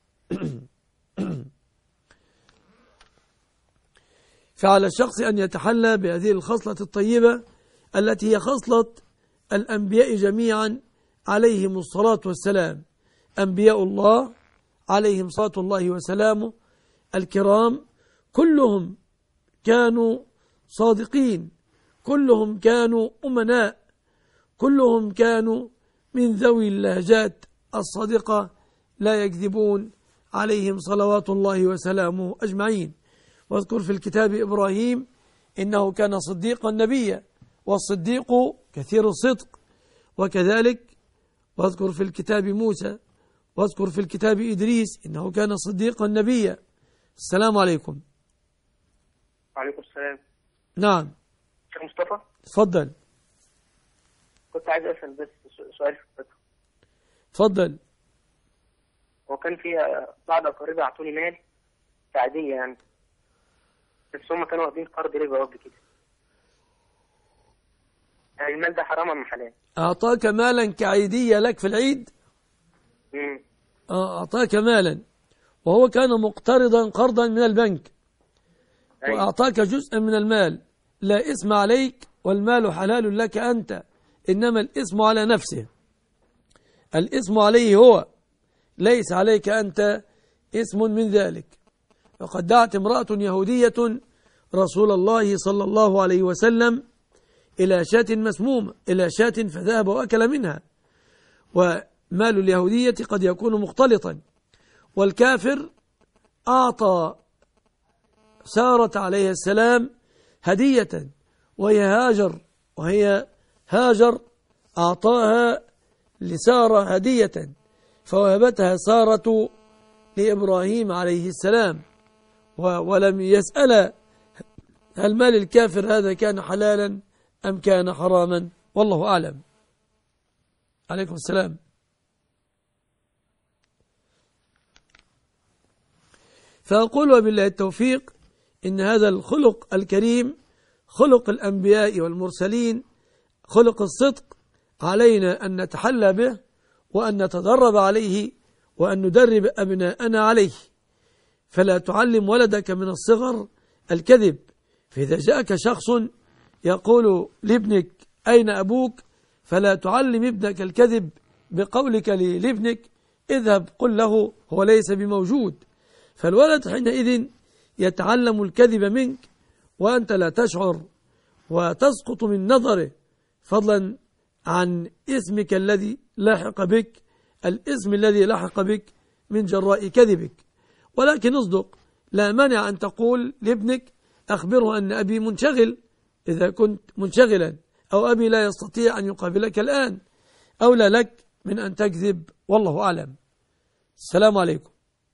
فعلى الشخص أن يتحلى بهذه الخصلة الطيبة التي هي خصلة الأنبياء جميعا عليهم الصلاة والسلام. أنبياء الله عليهم صلاة الله وسلامه الكرام كلهم كانوا صادقين، كلهم كانوا أمناء، كلهم كانوا من ذوي اللهجات الصادقة لا يكذبون عليهم صلوات الله وسلامه أجمعين. واذكر في الكتاب إبراهيم إنه كان صديقا نبيا، والصديق كثير الصدق. وكذلك واذكر في الكتاب موسى، واذكر في الكتاب إدريس إنه كان صديقا نبيا. السلام عليكم. وعليكم السلام. نعم شيخ مصطفى، تفضل. كنت عايز أسأل بس سؤال في الفتوى. تفضل. وكان في بعض أقاربي أعطوني مال تعدية يعني، بس هم كانوا واخدين قرض ربا قبل كده، المال ده حرام أم حلال؟ أعطاك مالا كعيدية لك في العيد. مم. آه، أعطاك مالا وهو كان مقترضا قرضا من البنك، أيوة. وأعطاك جزءا من المال، لا إثم عليك والمال حلال لك أنت، إنما الإثم على نفسه، الإثم عليه هو، ليس عليك أنت إثم من ذلك. وقد دعت امرأة يهودية رسول الله صلى الله عليه وسلم إلى شاة مسمومة، إلى شاة فذهب وأكل منها. ومال اليهودية قد يكون مختلطا. والكافر أعطى سارة عليه السلام هدية وهي هاجر، وهي هاجر أعطاها لسارة هدية، فوهبتها سارة لإبراهيم عليه السلام، ولم يسأل هل مال الكافر هذا كان حلالا أم كان حراما، والله أعلم. عليكم السلام. فأقول وبالله التوفيق إن هذا الخلق الكريم خلق الأنبياء والمرسلين، خلق الصدق، علينا أن نتحلى به وأن نتدرب عليه وأن ندرب أبناءنا عليه. فلا تعلم ولدك من الصغر الكذب، فإذا جاءك شخص يقول لابنك أين أبوك فلا تعلم ابنك الكذب بقولك لابنك اذهب قل له هو ليس بموجود، فالولد حينئذ يتعلم الكذب منك وأنت لا تشعر وتسقط من نظره، فضلا عن اسمك الذي لاحق بك، الاسم الذي لاحق بك من جراء كذبك. ولكن اصدق، لا مانع أن تقول لابنك أخبره أن أبي منشغل إذا كنت منشغلا، أو أبي لا يستطيع أن يقابلك الآن، أولى لك من أن تكذب، والله أعلم. السلام عليكم.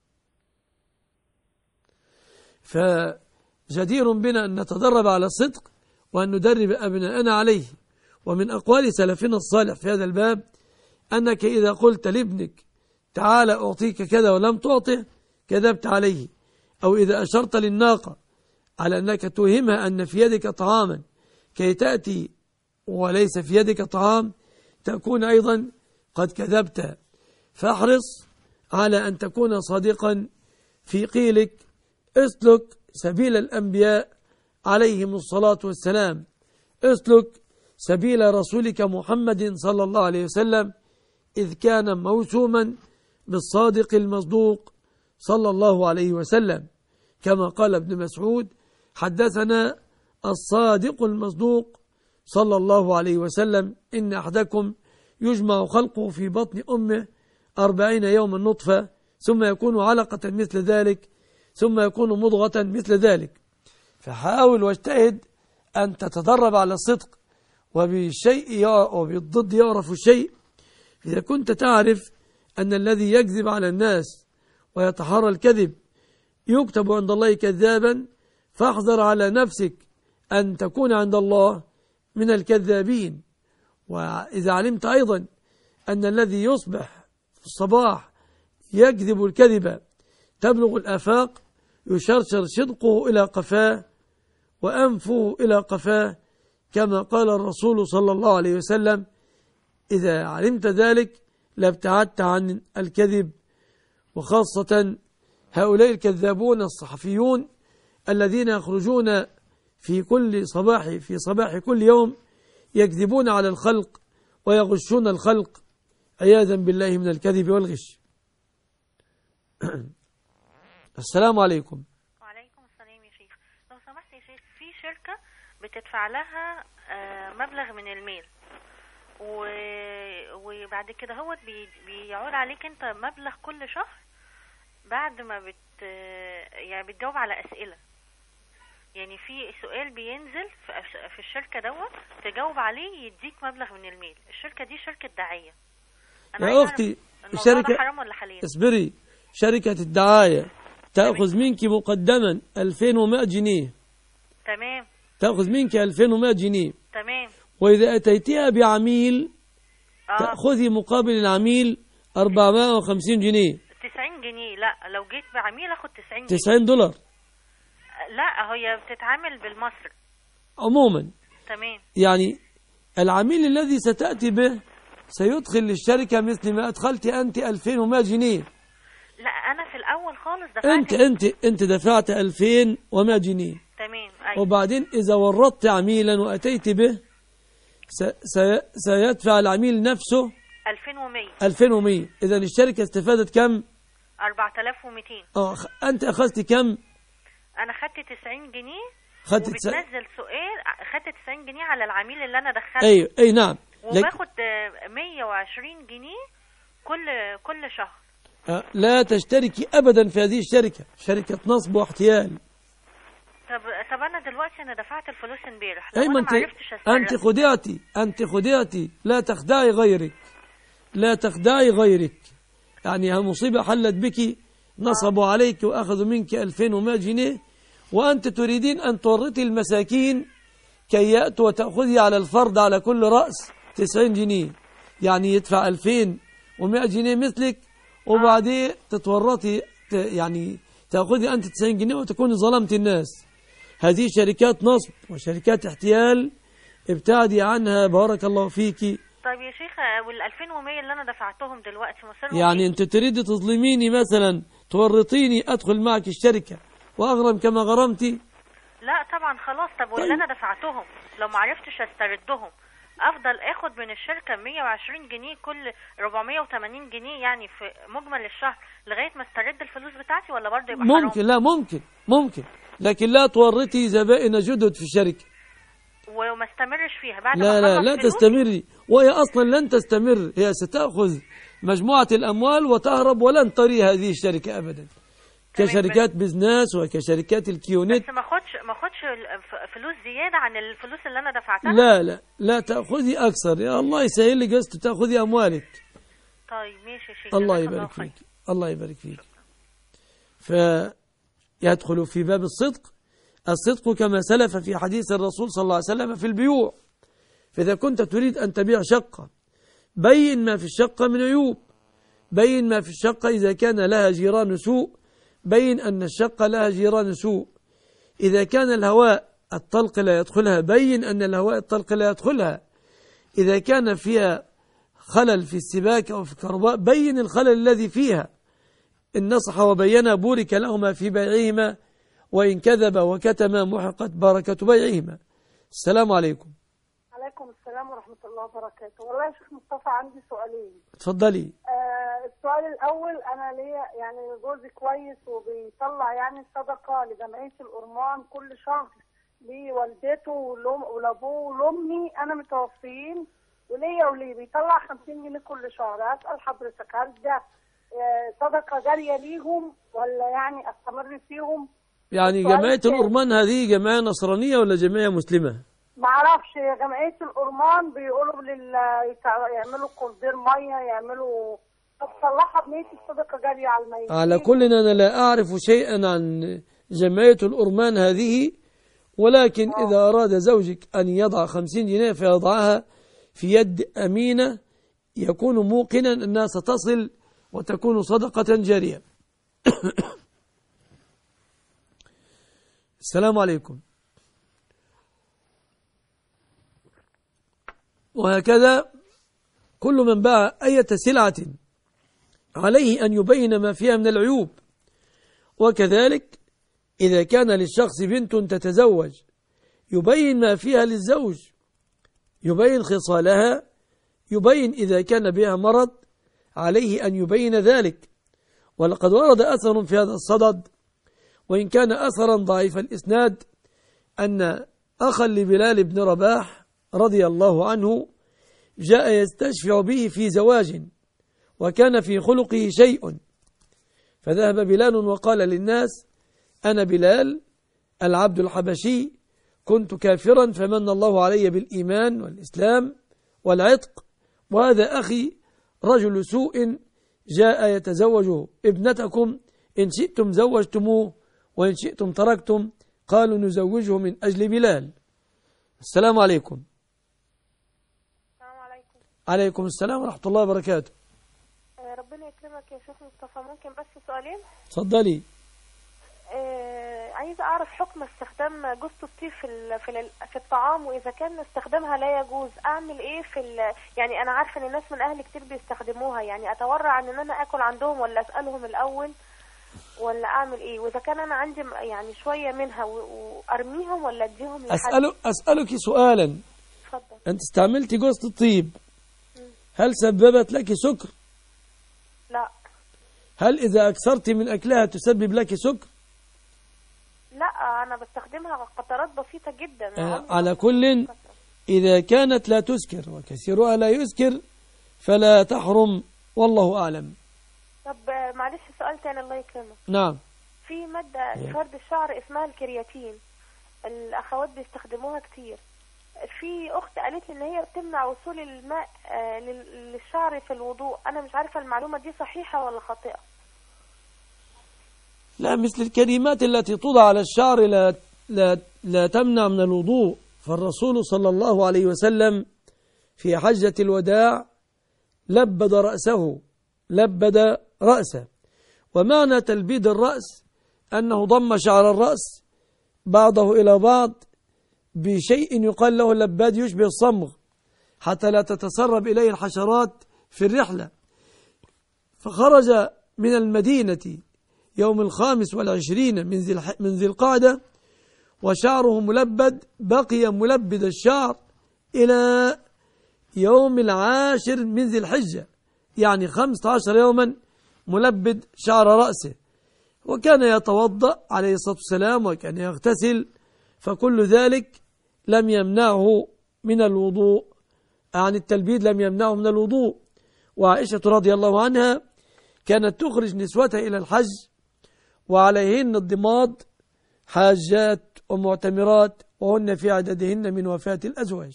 فجدير بنا أن نتدرب على الصدق وأن ندرب أبناءنا عليه. ومن أقوال سلفنا الصالح في هذا الباب أنك إذا قلت لابنك تعال أعطيك كذا ولم تعطه كذبت عليه، أو إذا أشرت للناقة على أنك توهمها أن في يدك طعاما كي تأتي وليس في يدك طعام تكون أيضا قد كذبت. فاحرص على أن تكون صادقا في قيلك، اسلك سبيل الأنبياء عليهم الصلاة والسلام، اسلك سبيل رسولك محمد صلى الله عليه وسلم إذ كان موسوما بالصادق المصدوق صلى الله عليه وسلم، كما قال ابن مسعود حدثنا الصادق المصدوق صلى الله عليه وسلم إن أحدكم يجمع خلقه في بطن أمه أربعين يوما نطفة ثم يكون علقة مثل ذلك ثم يكون مضغة مثل ذلك. فحاول واجتهد أن تتدرب على الصدق، وبالشيء وبالضد يعرف الشيء. إذا كنت تعرف أن الذي يكذب على الناس ويتحرى الكذب يكتب عند الله كذابا، فاحذر على نفسك أن تكون عند الله من الكذابين. وإذا علمت أيضا أن الذي يصبح في الصباح يكذب الكذب تبلغ الآفاق يشرشر صدقه إلى قفاه وأنفه إلى قفاه، كما قال الرسول صلى الله عليه وسلم إذا علمت ذلك لابتعدت عن الكذب. وخاصة هؤلاء الكذابون الصحفيون الذين يخرجون في كل صباح في صباح كل يوم يكذبون على الخلق ويغشون الخلق عياذا بالله من الكذب والغش. السلام عليكم. وعليكم السلام يا شيخ. لو سمحت يا شيخ، في شركة بتدفع لها مبلغ من المال وبعد كده هو بيعود عليك انت مبلغ كل شهر بعد ما بت يعني بتجاوب على أسئلة. يعني في سؤال بينزل في الشركة دوت تجاوب عليه يديك مبلغ من المال. الشركة دي شركة دعاية. يا أختي شركة حرام ولا حلال؟ اصبري، شركة الدعاية تأخذ منك مقدما ألفين ومائة جنيه. تمام. تأخذ منك ألفين ومائة جنيه. تمام. وإذا أتيتها بعميل آه. تأخذي مقابل العميل أربعمائة وخمسين جنيه. تسعين جنيه. لا لو جيت بعميل أخذ تسعين جنيه. تسعين دولار. لا هي بتتعامل بالمصري عموما. تمام. يعني العميل الذي ستأتي به سيدخل للشركة مثل ما أدخلت أنت ألفين ومائة جنيه. لا أنا في الأول خالص دفعت. أنت أنت أنت دفعت ألفين ومائة جنيه. تمام. أيوة. وبعدين إذا وردت عميلا وأتيت به سي سيدفع العميل نفسه ألفين ومائة. ألفين ومائة. إذا الشركة استفادت كم؟ أربعة آلاف ومئتين. اه أنت أخذت كم؟ أنا خدت تسعين جنيه. خدت وبتنزل سؤال خدت تسعين جنيه على العميل اللي أنا دخلته. أيوه أي نعم. وباخد مية وعشرين جنيه كل كل شهر. آه لا تشتركي أبدا في هذه الشركة، شركة نصب واحتيال. طب طب أنا دلوقتي أنا دفعت الفلوس امبارح. أي ما أنت أنت خدعتي أنت خدعتي لا تخدعي غيرك، لا تخدعي غيرك. يعني مصيبة حلت بك، نصبوا عليك وأخذوا منك ألفين ومائة جنيه، وأنت تريدين أن تورطي المساكين كي يأتوا وتأخذي على الفرد على كل رأس تسعين جنيه، يعني يدفع ألفين ومائة جنيه مثلك، وبعدين تتورطي يعني تأخذي أنت تسعين جنيه وتكوني ظلمت الناس. هذه شركات نصب وشركات احتيال، ابتعدي عنها بارك الله فيكي. طيب يا شيخ، وال ألفين ومائة اللي أنا دفعتهم دلوقتي مصيرهم يعني أنت تريد تظلميني مثلا، تورطيني أدخل معك الشركة وأغرم كما غرمتي؟ لا طبعا خلاص. طب واللي أنا دفعتهم لو ما عرفتش استردهم أفضل أخد من الشركة مية وعشرين جنيه كل أربعمائة وثمانين جنيه يعني في مجمل الشهر لغاية ما استرد الفلوس بتاعتي، ولا برضه يبقى حرام؟ ممكن. لا ممكن ممكن لكن لا تورطي زبائن جدد في الشركة وما استمرش فيها بعد لا ما لا لا تستمري، وهي أصلا لن تستمر، هي ستأخذ مجموعة الأموال وتهرب ولن تري هذه الشركة أبدا، كشركات بزنس وكشركات الكيونت. بس ما خدش ما خدش فلوس زيادة عن الفلوس اللي أنا دفعتها. لا لا لا تأخذي أكثر، يا الله يسهل لك قصة تأخذي أموالك. طيب ماشي يا شيخ. الله يبارك فيك. الله يبارك فيك. فيدخل في باب الصدق. الصدق كما سلف في حديث الرسول صلى الله عليه وسلم في البيوع، فإذا كنت تريد أن تبيع شقة بين ما في الشقة من عيوب، بين ما في الشقة إذا كان لها جيران سوء، بين أن الشقة لها جيران سوء. إذا كان الهواء الطلق لا يدخلها بين أن الهواء الطلق لا يدخلها. إذا كان فيها خلل في السباكة أو في الكهرباء بين الخلل الذي فيها. إن نصح وبين بورك لهما في بيعهما، وإن كذب وكتم محقت بركة بيعهما. السلام عليكم. عليكم السلام ورحمة الله وبركاته. والله يا شيخ مصطفى عندي سؤالين. اتفضلي. آه السؤال الأول، أنا ليا يعني جوزي كويس وبيطلع يعني صدقة لجمعية الأورمان كل شهر لوالدته ولأبوه ولأمي، أنا متوفيين وليا وليه بيطلع خمسين جنيه كل شهر. أسأل حضرتك هل ده صدقة جارية ليهم ولا يعني أستمر فيهم؟ يعني جمعية الأورمان هذه جمعية نصرانية ولا جمعية مسلمة؟ ما اعرفش. جمعية الأورمان بيقولوا لل يعملوا قنطير مية، يعملوا تصلحها بنية الصدقة جارية على الميت. على كل أنا لا أعرف شيئا عن جمعية الأورمان هذه، ولكن أوه. إذا أراد زوجك أن يضع خمسين جنيه فيضعها في يد أمينة يكون موقنا أنها ستصل وتكون صدقة جارية. السلام عليكم. وهكذا كل من باع أي سلعة عليه أن يبين ما فيها من العيوب. وكذلك إذا كان للشخص بنت تتزوج يبين ما فيها للزوج، يبين خصالها، يبين إذا كان بها مرض عليه أن يبين ذلك. ولقد ورد أثر في هذا الصدد، وإن كان أثرا ضعيف الإسناد، أن أخا لبلال بن رباح رضي الله عنه جاء يستشفع به في زواج، وكان في خلقه شيء، فذهب بلال وقال للناس: أنا بلال العبد الحبشي، كنت كافرا فمن الله علي بالإيمان والإسلام والعتق، وهذا أخي رجل سوء جاء يتزوج ابنتكم، إن شئتم زوجتموه وإن شئتم تركتم. قالوا: نزوجه من أجل بلال. السلام عليكم. السلام عليكم. عليكم السلام ورحمة الله وبركاته. ربنا يكرمك يا شيخ مصطفى، ممكن بس سؤالين؟ اتفضلي. آه عايزة أعرف حكم استخدام جوز الطيب في ال- في ال- في الطعام، وإذا كان استخدامها لا يجوز أعمل إيه في ال- يعني أنا عارفة إن الناس من أهلي كتير بيستخدموها، يعني أتورع عن إن أنا آكل عندهم ولا أسألهم الأول ولا أعمل إيه؟ وإذا كان أنا عندي م- يعني شوية منها و- وأرميهم ولا أديهم لحد؟ أسألك, أسألك سؤالا. اتفضل. أنت استعملت جوزة الطيب، هل سببت لك سكر؟ لا هل إذا أكثرت من أكلها تسبب لك سكر؟ لا أنا بستخدمها قطرات بسيطة جدا. آه على كل، إذا كانت لا تسكر وكثيرها لا يسكر فلا تحرم، والله أعلم. طب آه، معلش سؤال تاني الله يكرمك. نعم. في مادة لفرد الشعر اسمها الكرياتين، الأخوات بيستخدموها كتير. في أخت قالت لي إن هي بتمنع وصول الماء آه، لل- للشعر في الوضوء، أنا مش عارفة المعلومة دي صحيحة ولا خاطئة. لا، مثل الكريمات التي توضع على الشعر لا, لا, لا تمنع من الوضوء. فالرسول صلى الله عليه وسلم في حجة الوداع لبد رأسه لبد رأسه. ومعنى تلبيد الرأس أنه ضم شعر الرأس بعضه إلى بعض بشيء يقال له اللباد يشبه الصمغ حتى لا تتسرب إليه الحشرات في الرحلة. فخرج من المدينة يوم الخامس والعشرين من ذي الح... من ذي القعدة وشعره ملبد، بقي ملبد الشعر إلى يوم العاشر من ذي الحجة، يعني خمسة عشر يوما ملبد شعر رأسه. وكان يتوضأ عليه الصلاة والسلام وكان يغتسل، فكل ذلك لم يمنعه من الوضوء، عن التلبيد لم يمنعه من الوضوء. وعائشة رضي الله عنها كانت تخرج نسوتها إلى الحج وعليهن الضماد حاجات ومعتمرات وهن في عددهن من وفاة الأزواج.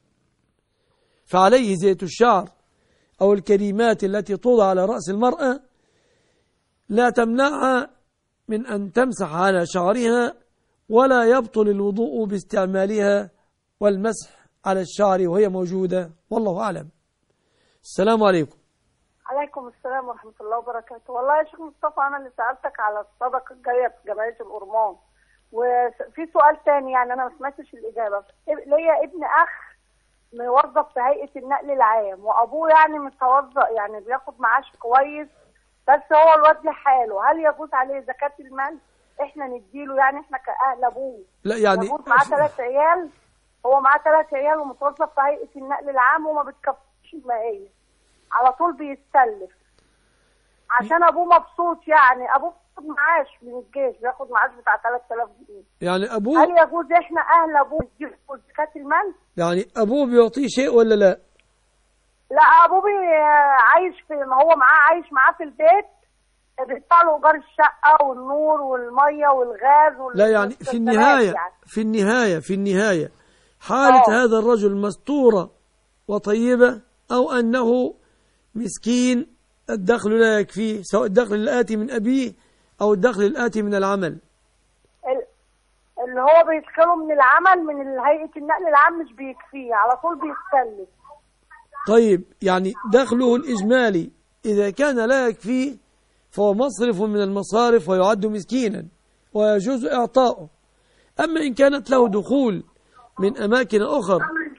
فعليه زيت الشعر أو الكريمات التي توضع على رأس المرأة لا تمنعها من أن تمسح على شعرها، ولا يبطل الوضوء باستعمالها والمسح على الشعر وهي موجودة، والله أعلم. السلام عليكم. عليكم السلام ورحمة الله وبركاته. والله يا شيخ مصطفى أنا اللي سألتك على الصدقة الجاية في جمعية الأورمان، وفي سؤال تاني يعني أنا ما سمعتش الإجابة. ليا ابن أخ موظف في هيئة النقل العام، وأبوه يعني متوظف يعني بياخد معاش كويس، بس هو الواد لحاله، هل يجوز عليه زكاة المال؟ إحنا نديله يعني إحنا كأهل أبوه؟ لا يعني يجوز معاه ثلاث عيال، هو معاه ثلاث عيال ومتوظف في هيئة النقل العام وما بتكفيش المائية، على طول بيستلف عشان ابوه مبسوط، يعني ابوه بياخد معاش من الجيش، بياخد معاش بتاع ثلاثة آلاف جنيه. يعني ابوه هل يجوز احنا اهل ابوه نديله زكاة المال؟ يعني ابوه بيعطيه شيء ولا لا؟ لا ابوه بي عايش في، ما هو معاه عايش معاه في البيت، بيدفع له ايجار الشقه والنور والميه والغاز وال... لا يعني في النهايه يعني. في النهايه في النهايه حاله أوه. هذا الرجل مستوره وطيبه، او انه مسكين الدخل لا يكفيه، سواء الدخل الآتي من أبيه أو الدخل الآتي من العمل. اللي هو بيدخله من العمل من هيئة النقل العام مش بيكفيه، على طول بيستلف. طيب يعني دخله الإجمالي إذا كان لا يكفيه فهو مصرف من المصارف ويعد مسكينا ويجوز إعطاؤه. أما إن كانت له دخول من أماكن أخر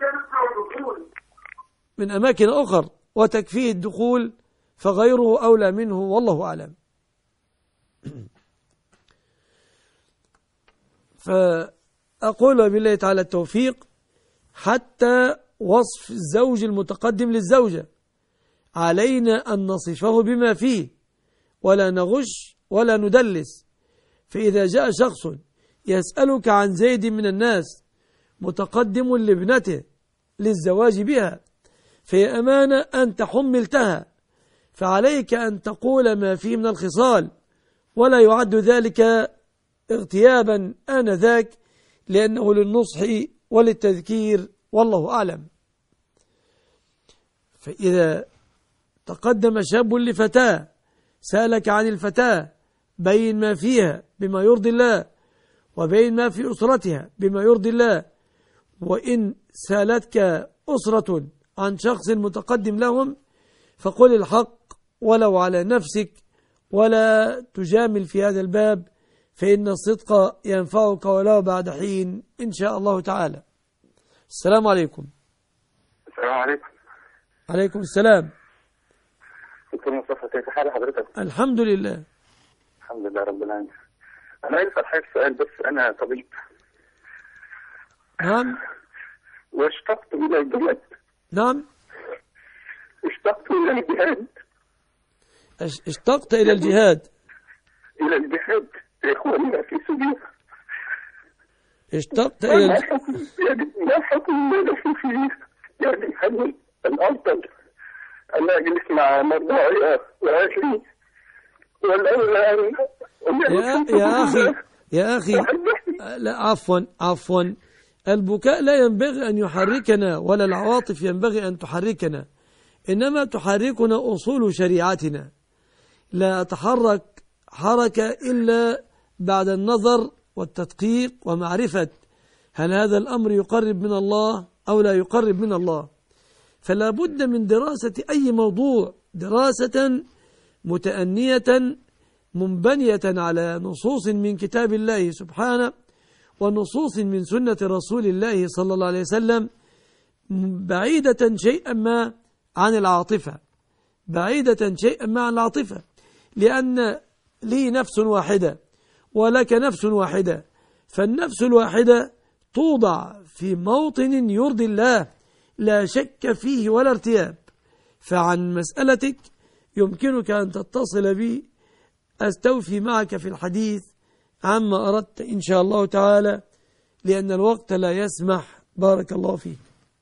من أماكن أخر وتكفيه الدخول فغيره أولى منه، والله أعلم. فأقول بالله تعالى التوفيق. حتى وصف الزوج المتقدم للزوجة علينا أن نصفه بما فيه ولا نغش ولا ندلس. فإذا جاء شخص يسألك عن زيد من الناس متقدم لابنته للزواج بها، فهي أمانة أنت حملتها، فعليك أن تقول ما فيه من الخصال، ولا يعد ذلك اغتيابا آنذاك، لأنه للنصح وللتذكير، والله أعلم. فإذا تقدم شاب لفتاة سألك عن الفتاة بين ما فيها بما يرضي الله وبين ما في أسرتها بما يرضي الله، وإن سألتك أسرة عن شخص متقدم لهم فقل الحق ولو على نفسك، ولا تجامل في هذا الباب، فإن الصدق ينفعك ولو بعد حين إن شاء الله تعالى. السلام عليكم. السلام عليكم. عليكم السلام. دكتور مصطفى، كيف حال حضرتك؟ الحمد لله. الحمد لله رب العالمين. أنا عايز أسأل حضرتك سؤال، بس أنا طبيب. نعم. واشتقت إلى الجهاد. نعم. اشتقت إلى الجهاد. اشتقت إلى الجهاد. إلى الجهاد يا إخواننا في سوريا. اشتقت إلى ما حكم يعني ما حكم ما نحن فيه؟ يعني هل الأفضل أن أجلس مع مرضعي وأهلي والأولى أن يا, يا أخي يا أخي لا عفوا عفوا البكاء لا ينبغي أن يحركنا ولا العواطف ينبغي أن تحركنا، إنما تحركنا أصول شريعتنا. لا أتحرك حركة إلا بعد النظر والتدقيق ومعرفة هل هذا الأمر يقرب من الله أو لا يقرب من الله. فلا بد من دراسة أي موضوع دراسة متأنية منبنية على نصوص من كتاب الله سبحانه ونصوص من سنة رسول الله صلى الله عليه وسلم، بعيدة شيئا ما عن العاطفة، بعيدة شيئا ما عن العاطفة، لأن لي نفس واحدة ولك نفس واحدة، فالنفس الواحدة توضع في موطن يرضي الله لا شك فيه ولا ارتياب. فعن مسألتك يمكنك أن تتصل بي أستوفي معك في الحديث عما أردت إن شاء الله تعالى، لأن الوقت لا يسمح. بارك الله فيك.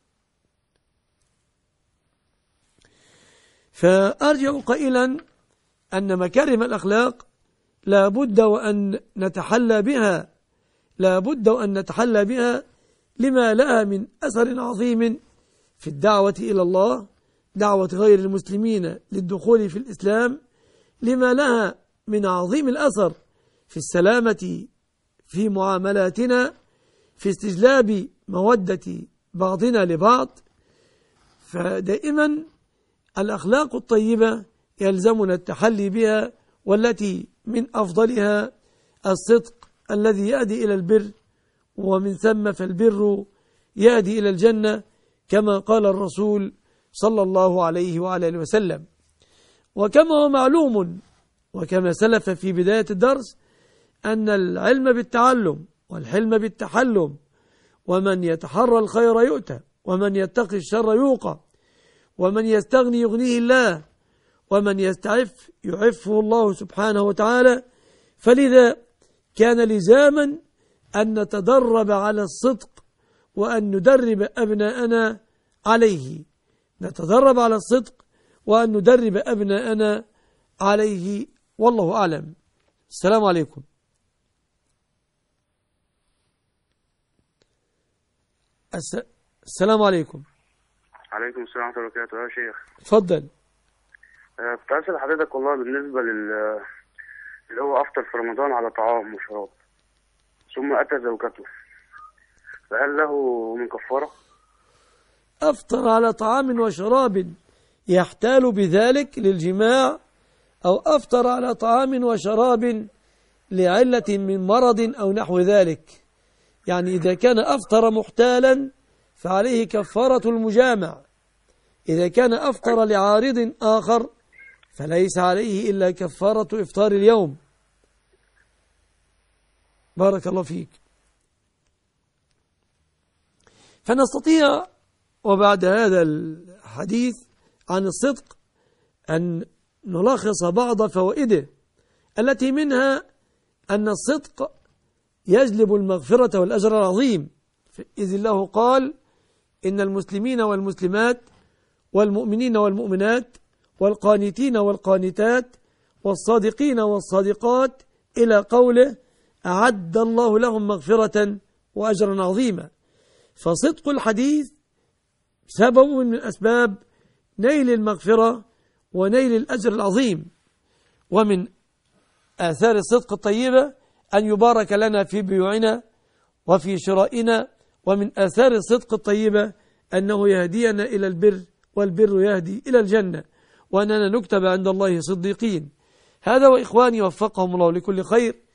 فأرجع قائلا أن مكارم الأخلاق لا بد وأن نتحلى بها، لا بد وأن نتحلى بها لما لها من أثر عظيم في الدعوة إلى الله، دعوة غير المسلمين للدخول في الإسلام، لما لها من عظيم الأثر في السلامة في معاملاتنا، في استجلاب مودة بعضنا لبعض. فدائما الأخلاق الطيبة يلزمنا التحلي بها، والتي من أفضلها الصدق الذي يهدي إلى البر، ومن ثم فالبر يهدي إلى الجنة كما قال الرسول صلى الله عليه وعلى وسلم. وكما هو معلوم وكما سلف في بداية الدرس أن العلم بالتعلم والحلم بالتحلم، ومن يتحرى الخير يؤتى، ومن يتقي الشر يوقى، ومن يستغني يغنيه الله، ومن يستعف يعفه الله سبحانه وتعالى. فلذا كان لزاما أن نتدرب على الصدق وأن ندرب أبناءنا عليه، نتدرب على الصدق وأن ندرب أبناءنا عليه. والله أعلم. السلام عليكم. السلام عليكم. عليكم السلام ورحمة الله وبركاته. يا شيخ اتفضل. أه كنت أسأل حضرتك والله بالنسبة لل اللي هو أفطر في رمضان على طعام وشراب ثم أتى زوجته، فهل له من كفارة؟ أفطر على طعام وشراب يحتال بذلك للجماع، أو أفطر على طعام وشراب لعلة من مرض أو نحو ذلك، يعني إذا كان أفطر محتالا فعليه كفارة المجامع، إذا كان أفطر لعارض آخر فليس عليه إلا كفارة إفطار اليوم. بارك الله فيك. فنستطيع وبعد هذا الحديث عن الصدق أن نلخص بعض فوائده، التي منها أن الصدق يجلب المغفرة والأجر العظيم، إذ الله قال إن المسلمين والمسلمات والمؤمنين والمؤمنات والقانتين والقانتات والصادقين والصادقات إلى قوله أعد الله لهم مغفرة وأجرا عظيما. فصدق الحديث سبب من أسباب نيل المغفرة ونيل الأجر العظيم. ومن آثار الصدق الطيبة أن يبارك لنا في بيوعنا وفي شرائنا، ومن آثار الصدق الطيبة أنه يهدينا إلى البر، والبر يهدي إلى الجنة، وأننا نكتب عند الله صديقين. هذا وإخواني وفقهم الله لكل خير،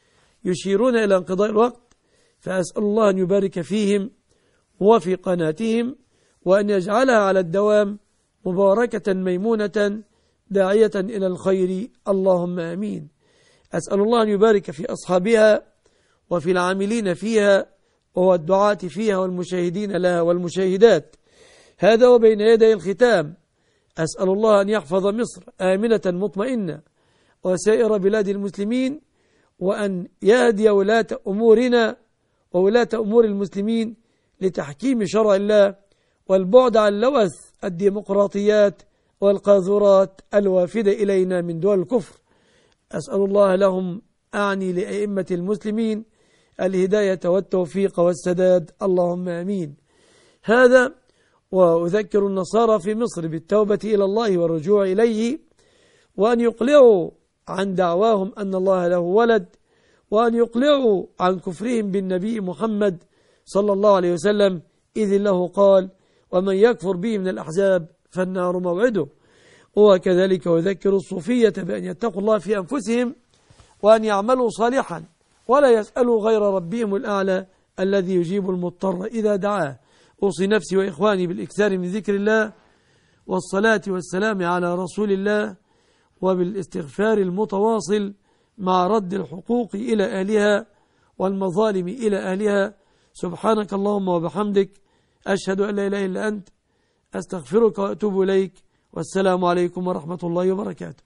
يشيرون إلى انقضاء الوقت، فأسأل الله أن يبارك فيهم وفي قناتهم، وأن يجعلها على الدوام مباركة ميمونة داعية إلى الخير، اللهم آمين. أسأل الله أن يبارك في أصحابها وفي العاملين فيها والدعاة فيها والمشاهدين لها والمشاهدات. هذا وبين يدي الختام أسأل الله أن يحفظ مصر آمنة مطمئنة وسائر بلاد المسلمين، وأن يهدي ولاة أمورنا وولاة أمور المسلمين لتحكيم شرع الله والبعد عن لوث الديمقراطيات والقاذورات الوافدة إلينا من دول الكفر. أسأل الله لهم، أعني لأئمة المسلمين، الهداية والتوفيق والسداد، اللهم آمين. هذا وأذكر النصارى في مصر بالتوبة إلى الله والرجوع إليه، وأن يقلعوا عن دعواهم أن الله له ولد، وأن يقلعوا عن كفرهم بالنبي محمد صلى الله عليه وسلم، إذ له قال: ومن يكفر به من الأحزاب فالنار موعده. وكذلك أذكر الصوفية بأن يتقوا الله في أنفسهم، وأن يعملوا صالحا ولا يسألوا غير ربهم الأعلى الذي يجيب المضطر إذا دعاه. أوصي نفسي وإخواني بالإكثار من ذكر الله والصلاة والسلام على رسول الله، وبالاستغفار المتواصل مع رد الحقوق إلى أهلها والمظالم إلى أهلها. سبحانك اللهم وبحمدك، أشهد أن لا إله إلا أنت، أستغفرك وأتوب إليك، والسلام عليكم ورحمة الله وبركاته.